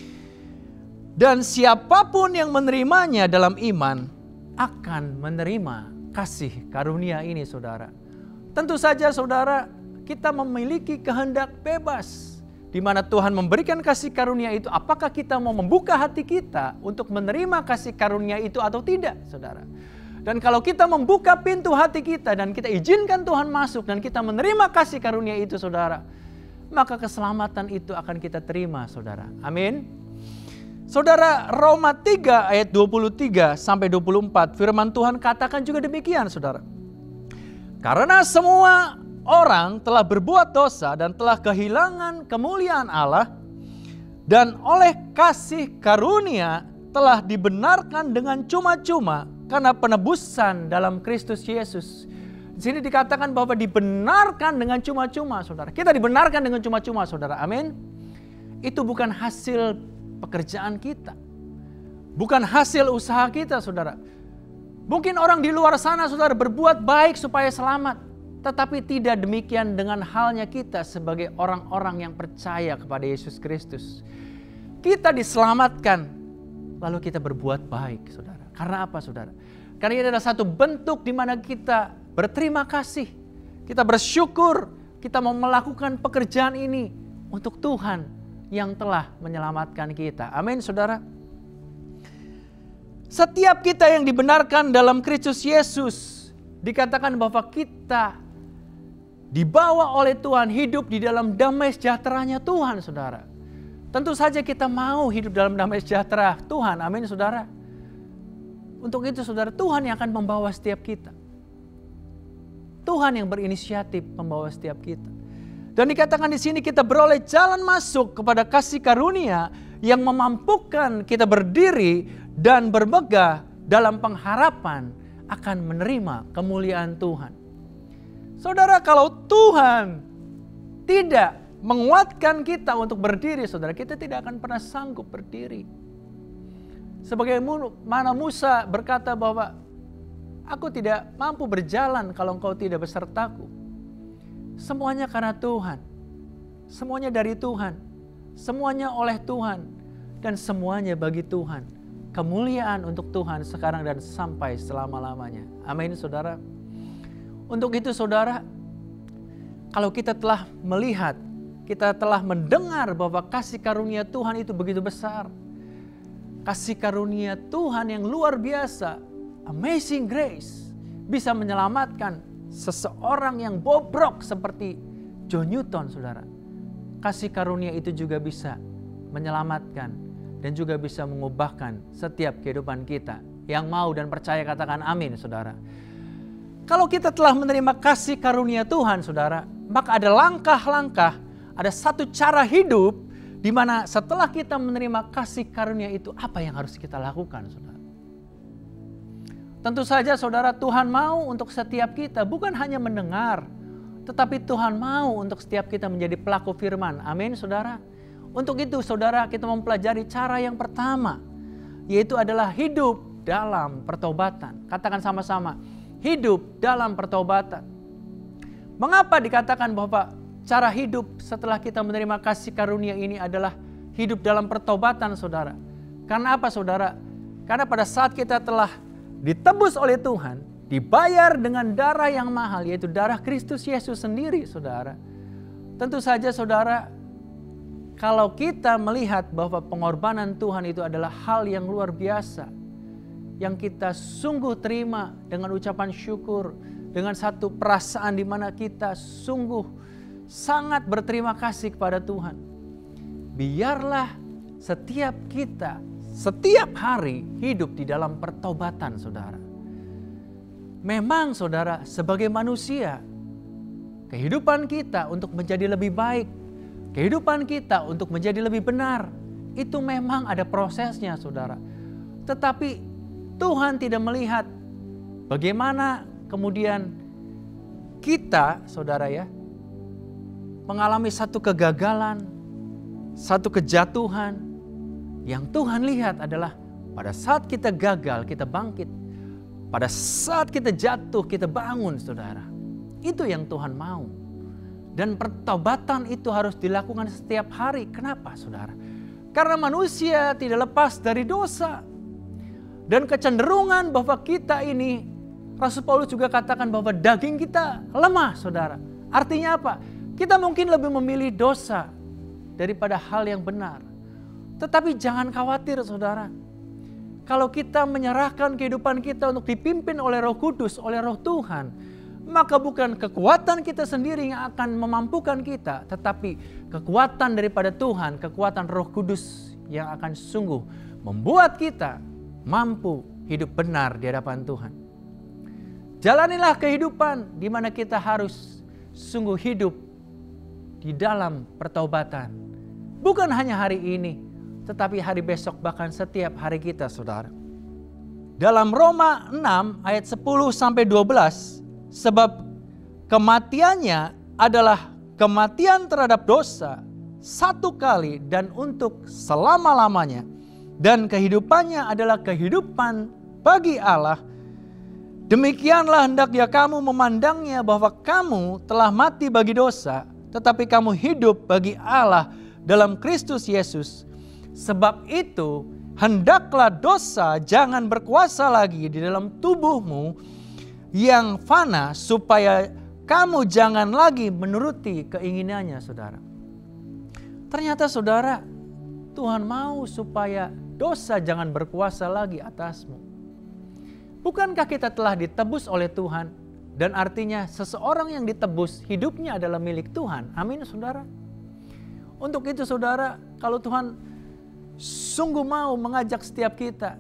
Dan siapapun yang menerimanya dalam iman akan menerima kasih karunia ini, saudara. Tentu saja, saudara, kita memiliki kehendak bebas di mana Tuhan memberikan kasih karunia itu. Apakah kita mau membuka hati kita untuk menerima kasih karunia itu atau tidak, saudara? Dan kalau kita membuka pintu hati kita dan kita izinkan Tuhan masuk dan kita menerima kasih karunia itu, saudara, maka keselamatan itu akan kita terima, saudara. Amin. Saudara, Roma 3 ayat 23 sampai 24, firman Tuhan katakan juga demikian, saudara. Karena semua orang telah berbuat dosa dan telah kehilangan kemuliaan Allah, dan oleh kasih karunia telah dibenarkan dengan cuma-cuma karena penebusan dalam Kristus Yesus. Di sini dikatakan bahwa dibenarkan dengan cuma-cuma, saudara. Kita dibenarkan dengan cuma-cuma, saudara. Amin. Itu bukan hasil pekerjaan kita, bukan hasil usaha kita, saudara. Mungkin orang di luar sana, saudara, berbuat baik supaya selamat, tetapi tidak demikian dengan halnya kita sebagai orang-orang yang percaya kepada Yesus Kristus. Kita diselamatkan, lalu kita berbuat baik, saudara. Karena apa, saudara? Karena ini adalah satu bentuk di mana kita berterima kasih, kita bersyukur, kita mau melakukan pekerjaan ini untuk Tuhan yang telah menyelamatkan kita. Amin, saudara. Setiap kita yang dibenarkan dalam Kristus Yesus, dikatakan bahwa kita dibawa oleh Tuhan hidup di dalam damai sejahteranya Tuhan, saudara. Tentu saja kita mau hidup dalam damai sejahtera Tuhan. Amin, saudara. Untuk itu, saudara, Tuhan yang akan membawa setiap kita. Tuhan yang berinisiatif membawa setiap kita. Dan dikatakan di sini kita beroleh jalan masuk kepada kasih karunia yang memampukan kita berdiri dan bermegah dalam pengharapan akan menerima kemuliaan Tuhan. Saudara, kalau Tuhan tidak menguatkan kita untuk berdiri, saudara, kita tidak akan pernah sanggup berdiri. Sebagaimana Musa berkata bahwa aku tidak mampu berjalan kalau engkau tidak besertaku. Semuanya karena Tuhan, semuanya dari Tuhan, semuanya oleh Tuhan, dan semuanya bagi Tuhan. Kemuliaan untuk Tuhan sekarang dan sampai selama-lamanya. Amin, saudara. Untuk itu, saudara, kalau kita telah melihat, kita telah mendengar bahwa kasih karunia Tuhan itu begitu besar. Kasih karunia Tuhan yang luar biasa, amazing grace, bisa menyelamatkan seseorang yang bobrok seperti John Newton, saudara. Kasih karunia itu juga bisa menyelamatkan dan juga bisa mengubahkan setiap kehidupan kita. Yang mau dan percaya katakan amin, saudara. Kalau kita telah menerima kasih karunia Tuhan, saudara, maka ada langkah-langkah, ada satu cara hidup di mana setelah kita menerima kasih karunia itu, apa yang harus kita lakukan, saudara? Tentu saja, saudara, Tuhan mau untuk setiap kita bukan hanya mendengar, tetapi Tuhan mau untuk setiap kita menjadi pelaku firman. Amin, saudara. Untuk itu, saudara, kita mempelajari cara yang pertama, yaitu adalah hidup dalam pertobatan. Katakan sama-sama, hidup dalam pertobatan. Mengapa dikatakan bahwa cara hidup setelah kita menerima kasih karunia ini adalah hidup dalam pertobatan, saudara? Karena apa, saudara? Karena pada saat kita telah ditebus oleh Tuhan, dibayar dengan darah yang mahal, yaitu darah Kristus Yesus sendiri, saudara. Tentu saja, saudara, kalau kita melihat bahwa pengorbanan Tuhan itu adalah hal yang luar biasa, yang kita sungguh terima dengan ucapan syukur, dengan satu perasaan di mana kita sungguh sangat berterima kasih kepada Tuhan. Biarlah setiap kita, setiap hari hidup di dalam pertobatan, saudara. Memang saudara, sebagai manusia, kehidupan kita untuk menjadi lebih baik, kehidupan kita untuk menjadi lebih benar, itu memang ada prosesnya, saudara. Tetapi Tuhan tidak melihat bagaimana kemudian kita, saudara ya, mengalami satu kegagalan, satu kejatuhan. Yang Tuhan lihat adalah pada saat kita gagal, kita bangkit. Pada saat kita jatuh, kita bangun, saudara. Itu yang Tuhan mau. Dan pertobatan itu harus dilakukan setiap hari. Kenapa, saudara? Karena manusia tidak lepas dari dosa. Dan kecenderungan bahwa kita ini, Rasul Paulus juga katakan bahwa daging kita lemah, saudara. Artinya apa? Kita mungkin lebih memilih dosa daripada hal yang benar. Tetapi jangan khawatir, saudara. Kalau kita menyerahkan kehidupan kita untuk dipimpin oleh Roh Kudus, oleh Roh Tuhan, maka bukan kekuatan kita sendiri yang akan memampukan kita, tetapi kekuatan daripada Tuhan, kekuatan Roh Kudus yang akan sungguh membuat kita mampu hidup benar di hadapan Tuhan. Jalanilah kehidupan di mana kita harus sungguh hidup di dalam pertobatan. Bukan hanya hari ini, tetapi hari besok, bahkan setiap hari kita, saudara. Dalam Roma 6 ayat 10-12, sebab kematiannya adalah kematian terhadap dosa satu kali dan untuk selama-lamanya. Dan kehidupannya adalah kehidupan bagi Allah. Demikianlah hendaknya kamu memandangnya bahwa kamu telah mati bagi dosa, tetapi kamu hidup bagi Allah dalam Kristus Yesus. Sebab itu hendaklah dosa jangan berkuasa lagi di dalam tubuhmu yang fana, supaya kamu jangan lagi menuruti keinginannya, saudara. Ternyata, saudara, Tuhan mau supaya dosa jangan berkuasa lagi atasmu. Bukankah kita telah ditebus oleh Tuhan? Dan artinya seseorang yang ditebus hidupnya adalah milik Tuhan. Amin, saudara. Untuk itu, saudara, kalau Tuhan sungguh mau mengajak setiap kita,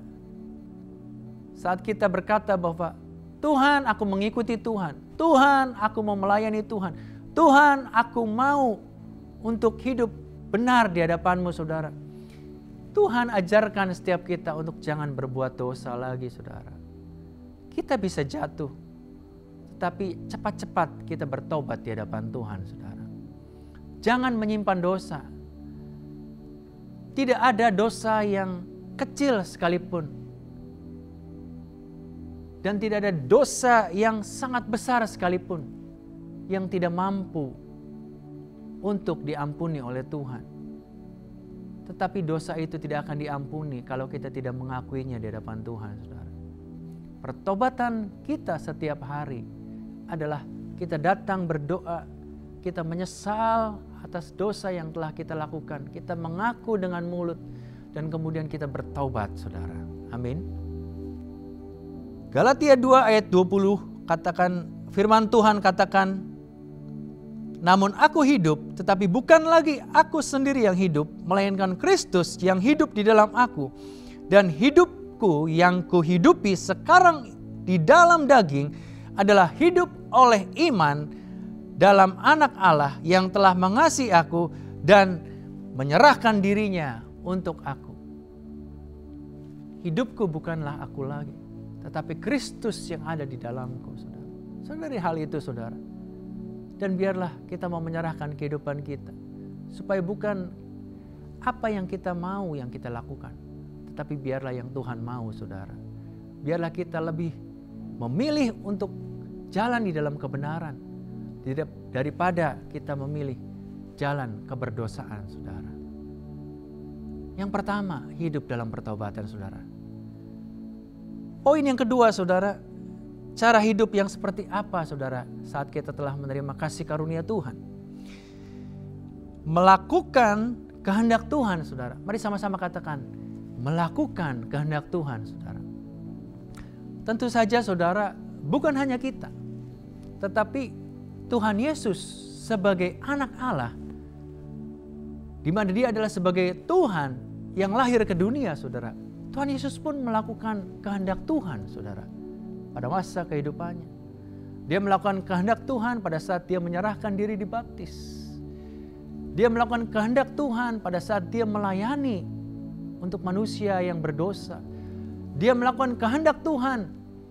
saat kita berkata bahwa Tuhan, aku mengikuti Tuhan. Tuhan, aku mau melayani Tuhan. Tuhan, aku mau untuk hidup benar di hadapan-Mu, saudara. Tuhan ajarkan setiap kita untuk jangan berbuat dosa lagi, saudara. Kita bisa jatuh, tetapi cepat-cepat kita bertobat di hadapan Tuhan, saudara. Jangan menyimpan dosa. Tidak ada dosa yang kecil sekalipun. Dan tidak ada dosa yang sangat besar sekalipun yang tidak mampu untuk diampuni oleh Tuhan. Tetapi dosa itu tidak akan diampuni kalau kita tidak mengakuinya di hadapan Tuhan, saudara. Pertobatan kita setiap hari adalah kita datang berdoa, kita menyesal atas dosa yang telah kita lakukan. Kita mengaku dengan mulut dan kemudian kita bertaubat, saudara. Amin. Galatia 2 ayat 20 katakan, firman Tuhan katakan, namun aku hidup, tetapi bukan lagi aku sendiri yang hidup, melainkan Kristus yang hidup di dalam aku. Dan hidupku yang kuhidupi sekarang di dalam daging adalah hidup oleh iman dalam anak Allah yang telah mengasihi aku dan menyerahkan dirinya untuk aku. Hidupku bukanlah aku lagi, tetapi Kristus yang ada di dalamku, saudara. Sadari hal itu, saudara. Dan biarlah kita mau menyerahkan kehidupan kita, supaya bukan apa yang kita mau yang kita lakukan, tetapi biarlah yang Tuhan mau, saudara. Biarlah kita lebih memilih untuk jalan di dalam kebenaran, daripada kita memilih jalan keberdosaan, saudara. Yang pertama, hidup dalam pertobatan, saudara. Poin yang kedua, saudara, cara hidup yang seperti apa, saudara, saat kita telah menerima kasih karunia Tuhan? Melakukan kehendak Tuhan, saudara. Mari sama-sama katakan, melakukan kehendak Tuhan, saudara. Tentu saja, saudara, bukan hanya kita, Tetapi Tuhan Yesus sebagai anak Allah, di mana dia adalah sebagai Tuhan yang lahir ke dunia, saudara. Tuhan Yesus pun melakukan kehendak Tuhan, saudara, pada masa kehidupannya. Dia melakukan kehendak Tuhan pada saat dia menyerahkan diri dibaptis. Dia melakukan kehendak Tuhan pada saat dia melayani untuk manusia yang berdosa. Dia melakukan kehendak Tuhan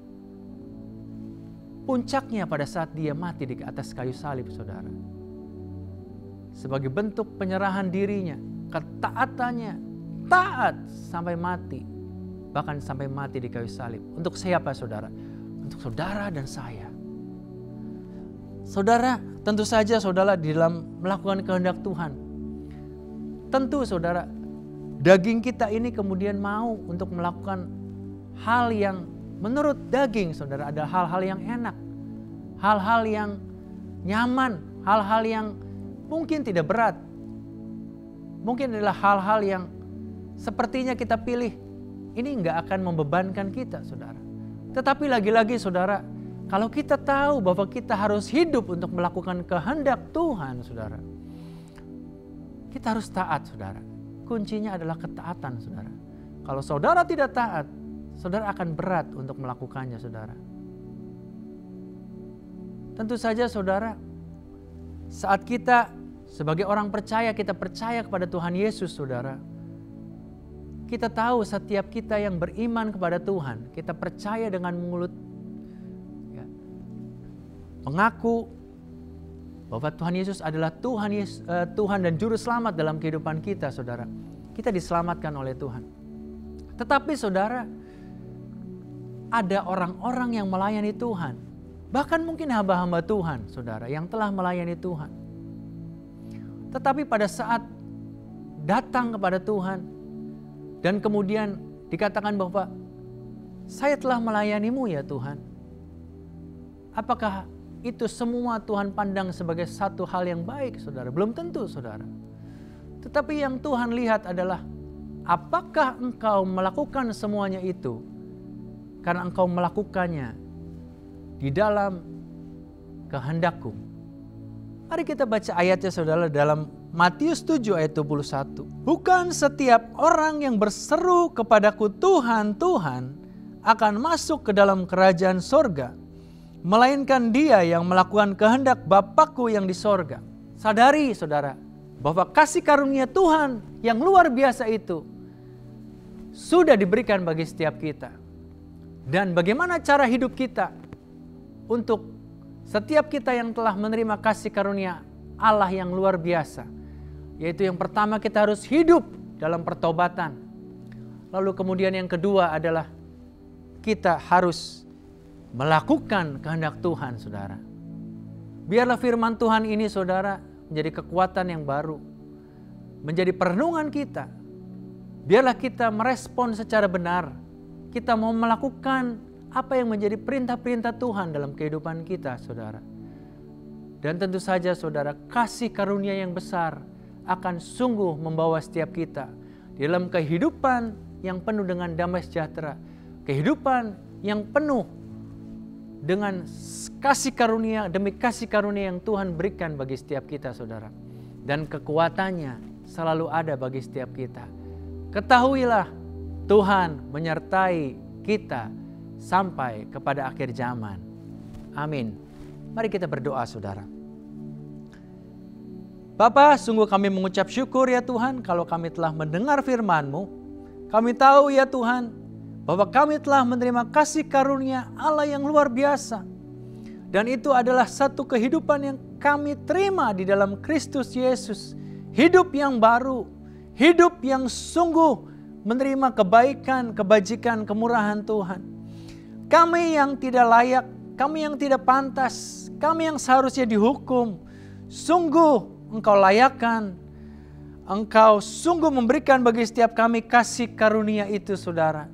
puncaknya pada saat dia mati di atas kayu salib, saudara. Sebagai bentuk penyerahan dirinya, ketaatannya, taat sampai mati. Bahkan sampai mati di kayu salib. Untuk siapa, saudara? Untuk saudara dan saya. Saudara, tentu saja saudara di dalam melakukan kehendak Tuhan. Tentu saudara, daging kita ini kemudian mau untuk melakukan hal yang menurut daging, saudara, ada hal-hal yang enak, hal-hal yang nyaman, hal-hal yang mungkin tidak berat. Mungkin adalah hal-hal yang sepertinya kita pilih, ini nggak akan membebankan kita, saudara. Tetapi lagi-lagi, saudara, kalau kita tahu bahwa kita harus hidup untuk melakukan kehendak Tuhan, saudara, kita harus taat, saudara. Kuncinya adalah ketaatan, saudara. Kalau saudara tidak taat, saudara akan berat untuk melakukannya, saudara. Tentu saja, saudara, saat kita sebagai orang percaya, kita percaya kepada Tuhan Yesus, saudara. Kita tahu setiap kita yang beriman kepada Tuhan, kita percaya dengan mulut, ya, mengaku bahwa Tuhan Yesus adalah Tuhan dan Juru Selamat dalam kehidupan kita, saudara. Kita diselamatkan oleh Tuhan. Tetapi, saudara, ada orang-orang yang melayani Tuhan. Bahkan mungkin hamba-hamba Tuhan, saudara, yang telah melayani Tuhan. Tetapi pada saat datang kepada Tuhan, dan kemudian dikatakan bahwa saya telah melayanimu ya Tuhan. Apakah itu semua Tuhan pandang sebagai satu hal yang baik, saudara? Belum tentu, saudara. Tetapi yang Tuhan lihat adalah apakah engkau melakukan semuanya itu karena engkau melakukannya di dalam kehendakku. Mari kita baca ayatnya, saudara, dalam Matius 7 ayat 21. Bukan setiap orang yang berseru kepadaku Tuhan, Tuhan akan masuk ke dalam kerajaan sorga, melainkan dia yang melakukan kehendak Bapakku yang di sorga. Sadari, saudara, bahwa kasih karunia Tuhan yang luar biasa itu sudah diberikan bagi setiap kita. Dan bagaimana cara hidup kita untuk setiap kita yang telah menerima kasih karunia Allah yang luar biasa. Yaitu yang pertama, kita harus hidup dalam pertobatan. Lalu kemudian yang kedua adalah kita harus melakukan kehendak Tuhan, saudara. Biarlah firman Tuhan ini, saudara, menjadi kekuatan yang baru. Menjadi perenungan kita. Biarlah kita merespon secara benar. Kita mau melakukan apa yang menjadi perintah-perintah Tuhan dalam kehidupan kita, saudara. Dan tentu saja, saudara, kasih karunia yang besar akan sungguh membawa setiap kita di dalam kehidupan yang penuh dengan damai sejahtera. Kehidupan yang penuh dengan kasih karunia demi kasih karunia yang Tuhan berikan bagi setiap kita, saudara. Dan kekuatannya selalu ada bagi setiap kita. Ketahuilah, Tuhan menyertai kita sampai kepada akhir zaman. Amin. Mari kita berdoa, saudara. Bapa, sungguh kami mengucap syukur ya Tuhan kalau kami telah mendengar firman-Mu. Kami tahu ya Tuhan bahwa kami telah menerima kasih karunia Allah yang luar biasa. Dan itu adalah satu kehidupan yang kami terima di dalam Kristus Yesus. Hidup yang baru, hidup yang sungguh menerima kebaikan, kebajikan, kemurahan Tuhan. Kami yang tidak layak, kami yang tidak pantas, kami yang seharusnya dihukum, sungguh Engkau layakkan, Engkau sungguh memberikan bagi setiap kami kasih karunia itu, saudara.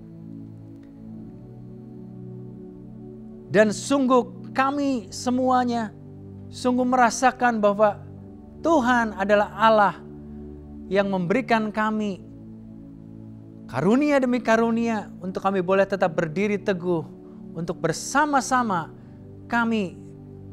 Dan sungguh kami semuanya sungguh merasakan bahwa Tuhan adalah Allah yang memberikan kami karunia demi karunia untuk kami boleh tetap berdiri teguh, untuk bersama-sama kami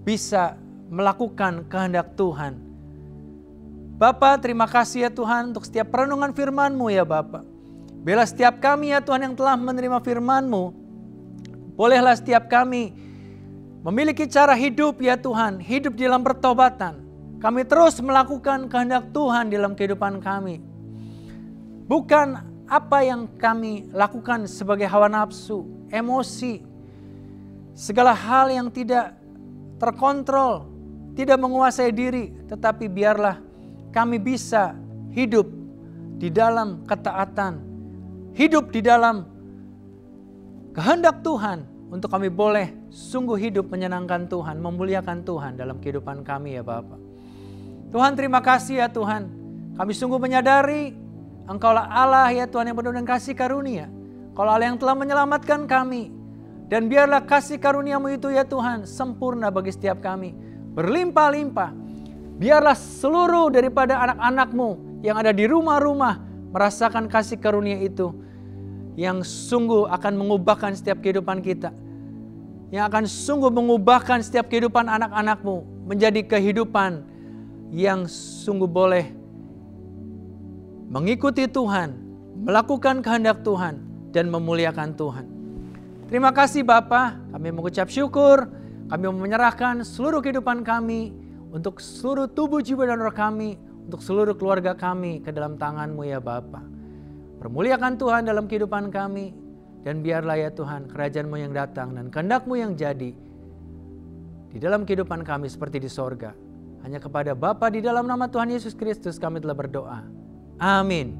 bisa melakukan kehendak Tuhan. Bapa, terima kasih ya Tuhan untuk setiap perenungan firman-Mu ya Bapa. Biarlah setiap kami ya Tuhan yang telah menerima firman-Mu, bolehlah setiap kami memiliki cara hidup ya Tuhan, hidup di dalam pertobatan. Kami terus melakukan kehendak Tuhan dalam kehidupan kami. Bukan apa yang kami lakukan sebagai hawa nafsu, emosi, segala hal yang tidak terkontrol, tidak menguasai diri, tetapi biarlah kami bisa hidup di dalam ketaatan, hidup di dalam kehendak Tuhan untuk kami boleh sungguh hidup menyenangkan Tuhan, memuliakan Tuhan dalam kehidupan kami ya Bapa. Tuhan, terima kasih ya Tuhan. Kami sungguh menyadari Engkaulah Allah ya Tuhan yang penuh dengan kasih karunia. Engkaulah Allah yang telah menyelamatkan kami. Dan biarlah kasih karunia-Mu itu ya Tuhan sempurna bagi setiap kami. Berlimpah-limpah. Biarlah seluruh daripada anak-anak-Mu yang ada di rumah-rumah merasakan kasih karunia itu. Yang sungguh akan mengubahkan setiap kehidupan kita. Yang akan sungguh mengubahkan setiap kehidupan anak-anak-Mu menjadi kehidupan yang sungguh boleh mengikuti Tuhan, melakukan kehendak Tuhan, dan memuliakan Tuhan. Terima kasih Bapa, kami mengucap syukur, kami menyerahkan seluruh kehidupan kami, untuk seluruh tubuh, jiwa, dan roh kami, untuk seluruh keluarga kami ke dalam tangan-Mu ya Bapa. Permuliakan Tuhan dalam kehidupan kami, dan biarlah ya Tuhan kerajaan-Mu yang datang dan kehendak-Mu yang jadi di dalam kehidupan kami seperti di sorga. Hanya kepada Bapa di dalam nama Tuhan Yesus Kristus kami telah berdoa. Amin.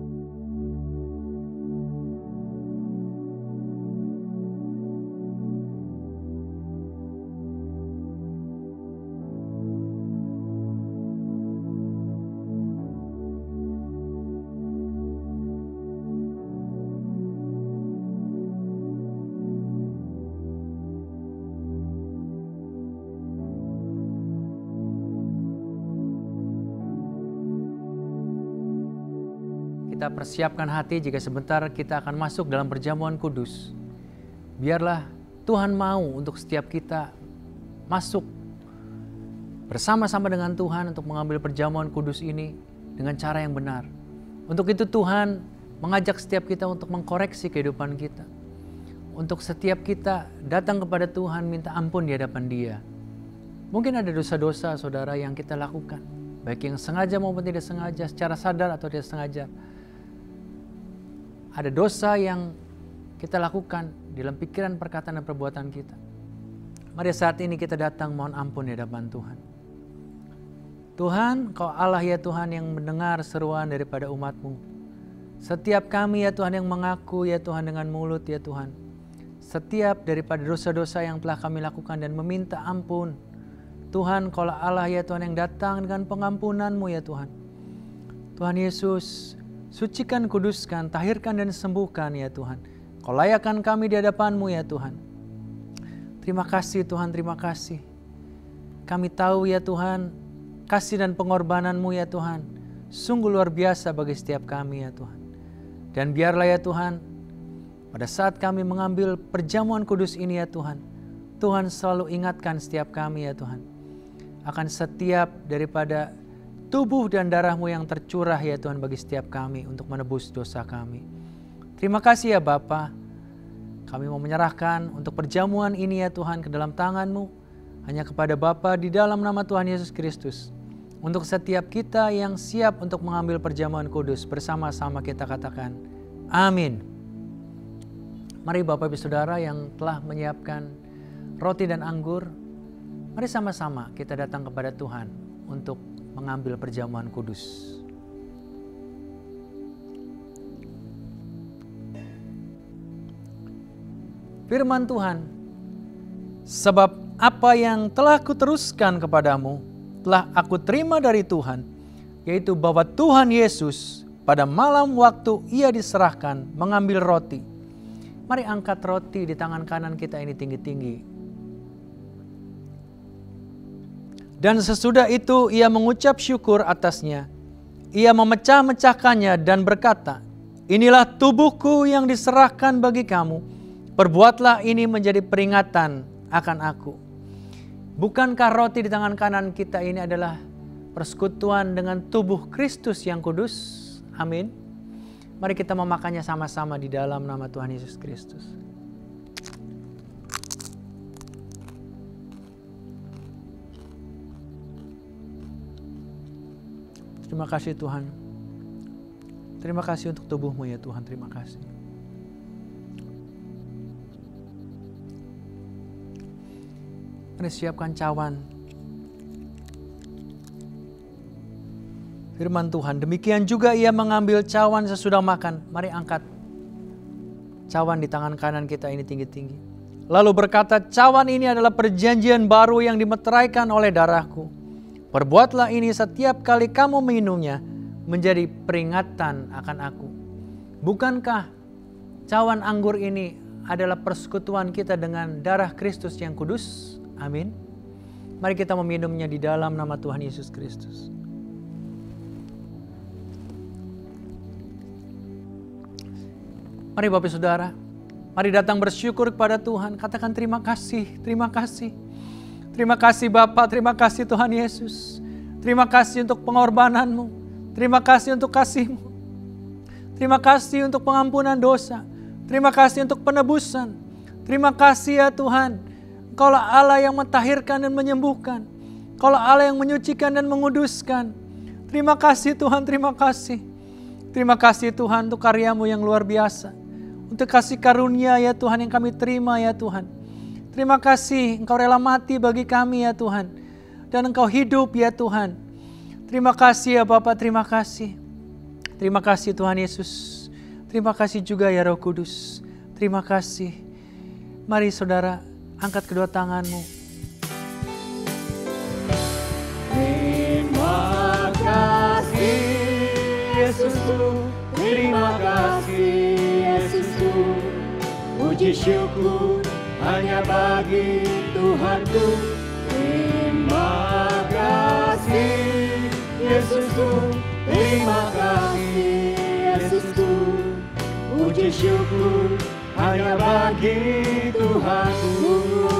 Kita persiapkan hati jika sebentar kita akan masuk dalam perjamuan kudus. Biarlah Tuhan mau untuk setiap kita masuk bersama-sama dengan Tuhan untuk mengambil perjamuan kudus ini dengan cara yang benar. Untuk itu Tuhan mengajak setiap kita untuk mengkoreksi kehidupan kita. Untuk setiap kita datang kepada Tuhan minta ampun di hadapan Dia. Mungkin ada dosa-dosa saudara yang kita lakukan, baik yang sengaja maupun tidak sengaja, secara sadar atau tidak sengaja. Ada dosa yang kita lakukan dalam pikiran, perkataan, dan perbuatan kita. Mari saat ini kita datang mohon ampun di hadapan Tuhan. Tuhan, Kau Allah ya Tuhan yang mendengar seruan daripada umat-Mu. Setiap kami ya Tuhan yang mengaku ya Tuhan dengan mulut ya Tuhan. Setiap daripada dosa-dosa yang telah kami lakukan dan meminta ampun. Tuhan, Kaulah Allah ya Tuhan yang datang dengan pengampunan-Mu ya Tuhan. Tuhan Yesus, sucikan, kuduskan, tahirkan dan sembuhkan ya Tuhan. Kau layakkan kami di hadapan-Mu ya Tuhan. Terima kasih Tuhan, terima kasih. Kami tahu ya Tuhan, kasih dan pengorbanan-Mu ya Tuhan, sungguh luar biasa bagi setiap kami ya Tuhan. Dan biarlah ya Tuhan, pada saat kami mengambil perjamuan kudus ini ya Tuhan, Tuhan selalu ingatkan setiap kami ya Tuhan, akan setiap daripada tubuh dan darah-Mu yang tercurah ya Tuhan bagi setiap kami untuk menebus dosa kami. Terima kasih ya Bapa. Kami mau menyerahkan untuk perjamuan ini ya Tuhan ke dalam tangan-Mu. Hanya kepada Bapa di dalam nama Tuhan Yesus Kristus. Untuk setiap kita yang siap untuk mengambil perjamuan kudus, bersama-sama kita katakan, amin. Mari Bapak Ibu Saudara yang telah menyiapkan roti dan anggur, mari sama-sama kita datang kepada Tuhan untuk mengambil perjamuan kudus. Firman Tuhan, sebab apa yang telah kuteruskan kepadamu, telah aku terima dari Tuhan, yaitu bahwa Tuhan Yesus pada malam waktu Ia diserahkan mengambil roti. Mari angkat roti di tangan kanan kita ini tinggi-tinggi. Dan sesudah itu Ia mengucap syukur atasnya. Ia memecah-mecahkannya dan berkata, inilah tubuhku yang diserahkan bagi kamu. Perbuatlah ini menjadi peringatan akan aku. Bukankah roti di tangan kanan kita ini adalah persekutuan dengan tubuh Kristus yang kudus? Amin. Mari kita memakannya sama-sama di dalam nama Tuhan Yesus Kristus. Terima kasih Tuhan. Terima kasih untuk tubuh-Mu ya Tuhan, terima kasih. Mari siapkan cawan. Firman Tuhan, demikian juga ia mengambil cawan sesudah makan. Mari angkat cawan di tangan kanan kita ini tinggi-tinggi. Lalu berkata, cawan ini adalah perjanjian baru yang dimeteraikan oleh darahku. Perbuatlah ini setiap kali kamu minumnya menjadi peringatan akan aku. Bukankah cawan anggur ini adalah persekutuan kita dengan darah Kristus yang kudus? Amin. Mari kita meminumnya di dalam nama Tuhan Yesus Kristus. Mari Bapak Saudara, mari datang bersyukur kepada Tuhan. Katakan terima kasih, terima kasih. Terima kasih Bapa, terima kasih Tuhan Yesus. Terima kasih untuk pengorbanan-Mu. Terima kasih untuk kasih-Mu. Terima kasih untuk pengampunan dosa. Terima kasih untuk penebusan. Terima kasih ya Tuhan. Engkaulah Allah yang mentahirkan dan menyembuhkan. Engkaulah Allah yang menyucikan dan menguduskan. Terima kasih Tuhan, terima kasih. Terima kasih Tuhan untuk karya-Mu yang luar biasa. Untuk kasih karunia ya Tuhan yang kami terima ya Tuhan. Terima kasih Engkau rela mati bagi kami ya Tuhan. Dan Engkau hidup ya Tuhan. Terima kasih ya Bapa, terima kasih. Terima kasih Tuhan Yesus. Terima kasih juga ya Roh Kudus. Terima kasih. Mari saudara, angkat kedua tanganmu. Terima kasih Yesusku. Terima kasih Yesusku. Puji syukur hanya bagi Tuhanku. Terima kasih Yesusku. Terima kasih Yesusku. Puji syukur hanya bagi Tuhanku.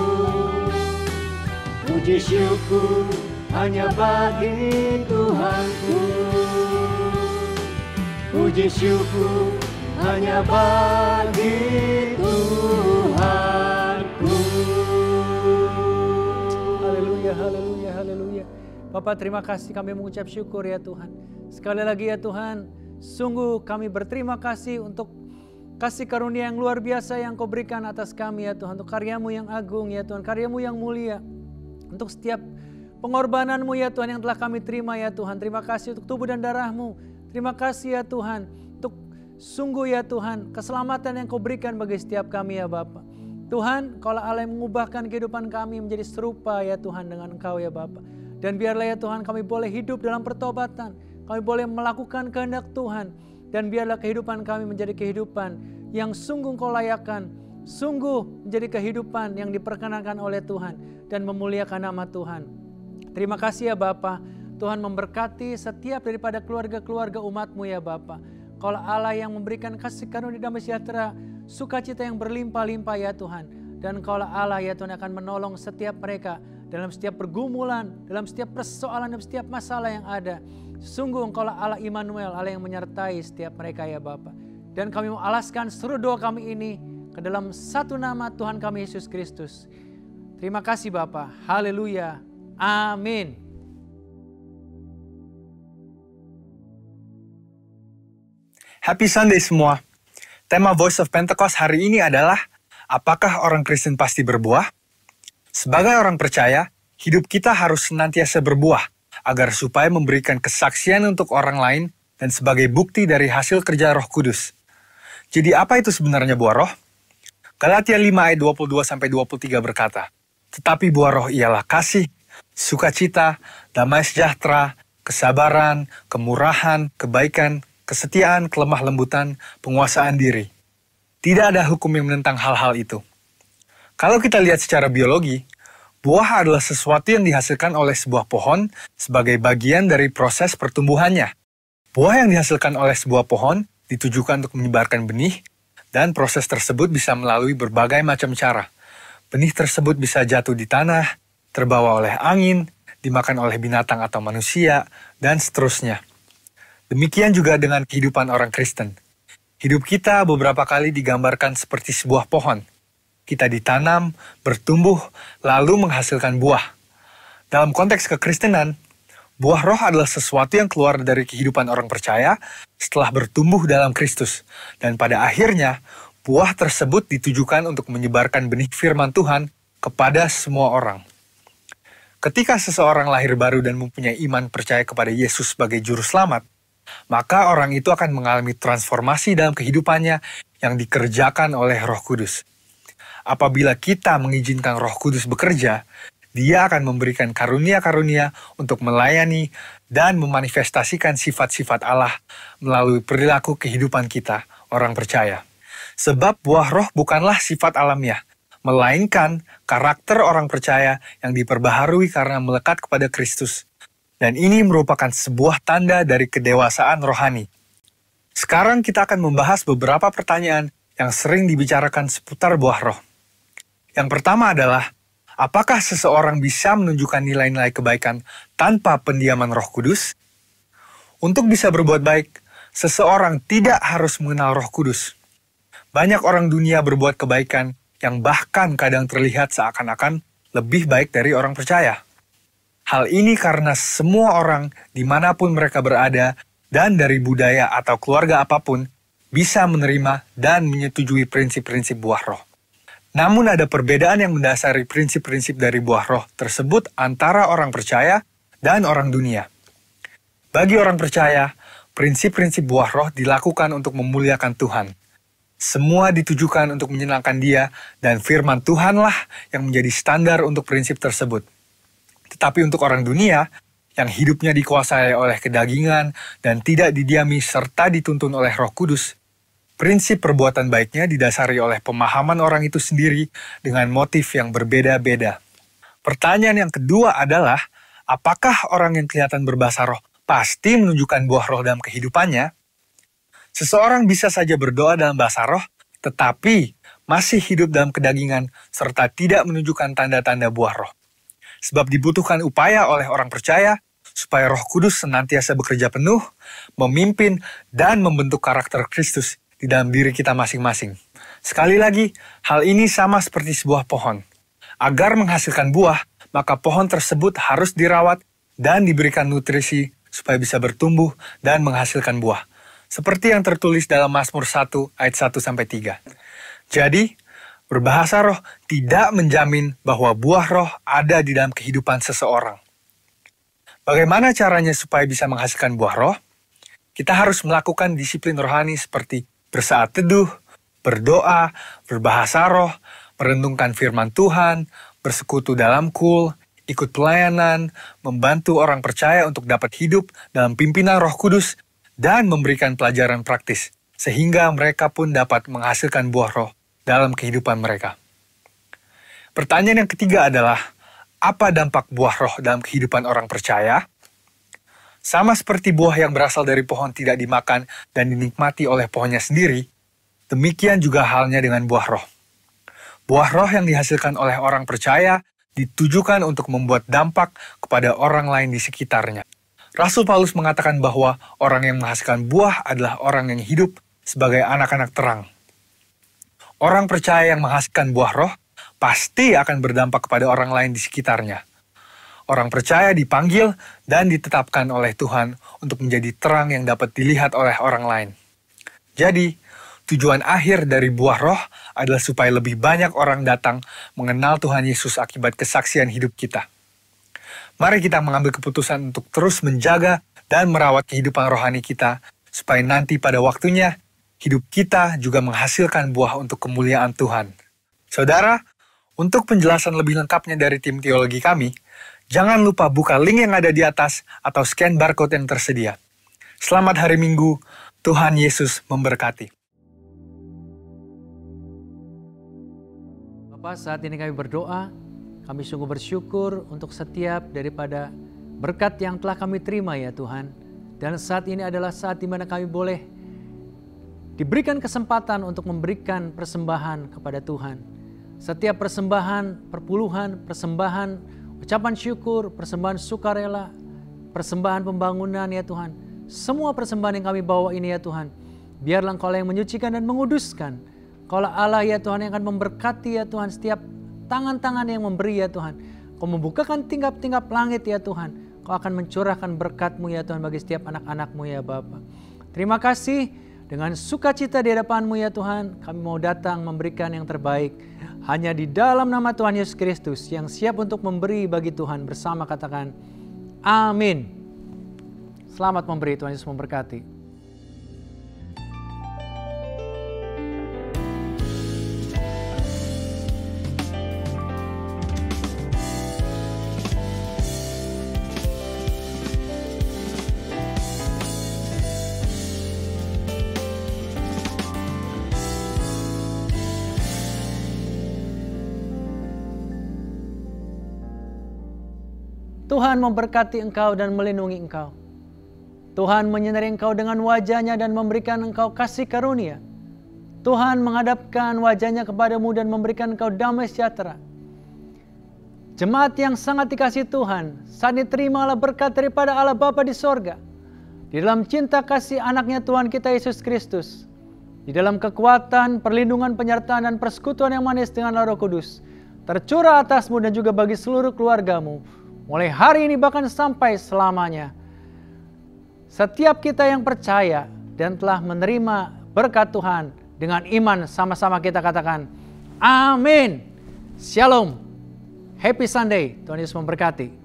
Puji syukur hanya bagi Tuhanku. Puji syukur hanya bagi Tuhanku. Haleluya, haleluya, haleluya. Bapak terima kasih, kami mengucap syukur ya Tuhan. Sekali lagi ya Tuhan, sungguh kami berterima kasih untuk kasih karunia yang luar biasa yang Kau berikan atas kami ya Tuhan. Untuk karya-Mu yang agung ya Tuhan, karya-Mu yang mulia. Untuk setiap pengorbanan-Mu ya Tuhan yang telah kami terima ya Tuhan. Terima kasih untuk tubuh dan darah-Mu. Terima kasih ya Tuhan, untuk sungguh ya Tuhan, keselamatan yang Kau berikan bagi setiap kami ya Bapa. Tuhan, Kaulah Allah yang mengubahkan kehidupan kami menjadi serupa ya Tuhan dengan Engkau ya Bapa. Dan biarlah ya Tuhan kami boleh hidup dalam pertobatan, kami boleh melakukan kehendak Tuhan. Dan biarlah kehidupan kami menjadi kehidupan yang sungguh Kau layakkan, sungguh menjadi kehidupan yang diperkenankan oleh Tuhan dan memuliakan nama Tuhan. Terima kasih ya Bapa. Tuhan memberkati setiap daripada keluarga-keluarga umat-Mu ya Bapa. Kaulah Allah yang memberikan kasih karunia damai sejahtera, sukacita yang berlimpah-limpah ya Tuhan. Dan Kaulah Allah ya Tuhan akan menolong setiap mereka dalam setiap pergumulan, dalam setiap persoalan, dalam setiap masalah yang ada. Sungguh Engkaulah Allah Immanuel, Allah yang menyertai setiap mereka ya Bapa. Dan kami mau alaskan seluruh doa kami ini ke dalam satu nama Tuhan kami Yesus Kristus. Terima kasih Bapa. Haleluya. Amin. Happy Sunday semua. Tema Voice of Pentecost hari ini adalah, apakah orang Kristen pasti berbuah? Sebagai orang percaya, hidup kita harus senantiasa berbuah, agar supaya memberikan kesaksian untuk orang lain dan sebagai bukti dari hasil kerja Roh Kudus. Jadi apa itu sebenarnya buah roh? Galatia 5 ayat 22-23 berkata, tetapi buah roh ialah kasih, sukacita, damai sejahtera, kesabaran, kemurahan, kebaikan, kesetiaan, kelemah lembutan, penguasaan diri. Tidak ada hukum yang menentang hal-hal itu. Kalau kita lihat secara biologi, buah adalah sesuatu yang dihasilkan oleh sebuah pohon sebagai bagian dari proses pertumbuhannya. Buah yang dihasilkan oleh sebuah pohon ditujukan untuk menyebarkan benih, dan proses tersebut bisa melalui berbagai macam cara. Benih tersebut bisa jatuh di tanah, terbawa oleh angin, dimakan oleh binatang atau manusia, dan seterusnya. Demikian juga dengan kehidupan orang Kristen. Hidup kita beberapa kali digambarkan seperti sebuah pohon. Kita ditanam, bertumbuh, lalu menghasilkan buah. Dalam konteks kekristenan, buah roh adalah sesuatu yang keluar dari kehidupan orang percaya setelah bertumbuh dalam Kristus. Dan pada akhirnya, buah tersebut ditujukan untuk menyebarkan benih firman Tuhan kepada semua orang. Ketika seseorang lahir baru dan mempunyai iman percaya kepada Yesus sebagai juru selamat, maka orang itu akan mengalami transformasi dalam kehidupannya yang dikerjakan oleh Roh Kudus. Apabila kita mengizinkan Roh Kudus bekerja, Dia akan memberikan karunia-karunia untuk melayani dan memanifestasikan sifat-sifat Allah melalui perilaku kehidupan kita, orang percaya. Sebab buah roh bukanlah sifat alamiah, melainkan karakter orang percaya yang diperbaharui karena melekat kepada Kristus. Dan ini merupakan sebuah tanda dari kedewasaan rohani. Sekarang kita akan membahas beberapa pertanyaan yang sering dibicarakan seputar buah roh. Yang pertama adalah, apakah seseorang bisa menunjukkan nilai-nilai kebaikan tanpa pendiaman Roh Kudus? Untuk bisa berbuat baik, seseorang tidak harus mengenal Roh Kudus. Banyak orang dunia berbuat kebaikan yang bahkan kadang terlihat seakan-akan lebih baik dari orang percaya. Hal ini karena semua orang dimanapun mereka berada dan dari budaya atau keluarga apapun bisa menerima dan menyetujui prinsip-prinsip buah roh. Namun ada perbedaan yang mendasari prinsip-prinsip dari buah roh tersebut antara orang percaya dan orang dunia. Bagi orang percaya, prinsip-prinsip buah roh dilakukan untuk memuliakan Tuhan. Semua ditujukan untuk menyenangkan Dia, dan firman Tuhanlah yang menjadi standar untuk prinsip tersebut. Tetapi untuk orang dunia, yang hidupnya dikuasai oleh kedagingan dan tidak didiami serta dituntun oleh Roh Kudus, prinsip perbuatan baiknya didasari oleh pemahaman orang itu sendiri dengan motif yang berbeda-beda. Pertanyaan yang kedua adalah, apakah orang yang kelihatan berbahasa roh pasti menunjukkan buah roh dalam kehidupannya? Seseorang bisa saja berdoa dalam bahasa roh, tetapi masih hidup dalam kedagingan serta tidak menunjukkan tanda-tanda buah roh. Sebab dibutuhkan upaya oleh orang percaya supaya Roh Kudus senantiasa bekerja penuh, memimpin, dan membentuk karakter Kristus di dalam diri kita masing-masing. Sekali lagi, hal ini sama seperti sebuah pohon. Agar menghasilkan buah, maka pohon tersebut harus dirawat dan diberikan nutrisi supaya bisa bertumbuh dan menghasilkan buah. Seperti yang tertulis dalam Mazmur 1 ayat 1-3. Jadi, berbahasa roh tidak menjamin bahwa buah roh ada di dalam kehidupan seseorang. Bagaimana caranya supaya bisa menghasilkan buah roh? Kita harus melakukan disiplin rohani seperti bersaat teduh, berdoa, berbahasa roh, merenungkan firman Tuhan, bersekutu dalam kul, ikut pelayanan, membantu orang percaya untuk dapat hidup dalam pimpinan Roh Kudus, dan memberikan pelajaran praktis, sehingga mereka pun dapat menghasilkan buah roh dalam kehidupan mereka. Pertanyaan yang ketiga adalah, apa dampak buah roh dalam kehidupan orang percaya? Sama seperti buah yang berasal dari pohon tidak dimakan dan dinikmati oleh pohonnya sendiri, demikian juga halnya dengan buah roh. Buah roh yang dihasilkan oleh orang percaya ditujukan untuk membuat dampak kepada orang lain di sekitarnya. Rasul Paulus mengatakan bahwa orang yang menghasilkan buah adalah orang yang hidup sebagai anak-anak terang. Orang percaya yang menghasilkan buah roh pasti akan berdampak kepada orang lain di sekitarnya. Orang percaya dipanggil dan ditetapkan oleh Tuhan untuk menjadi terang yang dapat dilihat oleh orang lain. Jadi, tujuan akhir dari buah roh adalah supaya lebih banyak orang datang mengenal Tuhan Yesus akibat kesaksian hidup kita. Mari kita mengambil keputusan untuk terus menjaga dan merawat kehidupan rohani kita, supaya nanti pada waktunya, hidup kita juga menghasilkan buah untuk kemuliaan Tuhan. Saudara, untuk penjelasan lebih lengkapnya dari tim teologi kami, jangan lupa buka link yang ada di atas atau scan barcode yang tersedia. Selamat hari Minggu, Tuhan Yesus memberkati. Bapak, saat ini kami berdoa. Kami sungguh bersyukur untuk setiap daripada berkat yang telah kami terima ya Tuhan. Dan saat ini adalah saat di mana kami boleh diberikan kesempatan untuk memberikan persembahan kepada Tuhan. Setiap persembahan, perpuluhan, persembahan ucapan syukur, persembahan sukarela, persembahan pembangunan ya Tuhan. Semua persembahan yang kami bawa ini ya Tuhan, biarlah Engkau yang menyucikan dan menguduskan. Kaulah Allah ya Tuhan yang akan memberkati ya Tuhan setiap tangan-tangan yang memberi ya Tuhan. Kau membukakan tingkap-tingkap langit ya Tuhan. Kau akan mencurahkan berkat-Mu ya Tuhan bagi setiap anak-anak-Mu ya Bapa. Terima kasih, dengan sukacita di hadapan-Mu ya Tuhan, kami mau datang memberikan yang terbaik. Hanya di dalam nama Tuhan Yesus Kristus yang siap untuk memberi bagi Tuhan, bersama katakan, amin. Selamat memberi, Tuhan Yesus memberkati. Tuhan memberkati engkau dan melindungi engkau. Tuhan menyinari engkau dengan wajah-Nya dan memberikan engkau kasih karunia. Tuhan menghadapkan wajah-Nya kepadamu dan memberikan engkau damai sejahtera. Jemaat yang sangat dikasihi Tuhan, saat ini terimalah berkat daripada Allah Bapa di sorga. Di dalam cinta kasih anaknya Tuhan kita Yesus Kristus. Di dalam kekuatan, perlindungan, penyertaan, dan persekutuan yang manis dengan Roh Kudus. Tercurah atasmu dan juga bagi seluruh keluargamu. Mulai hari ini bahkan sampai selamanya. Setiap kita yang percaya dan telah menerima berkat Tuhan dengan iman, sama-sama kita katakan, amin. Shalom. Happy Sunday. Tuhan Yesus memberkati.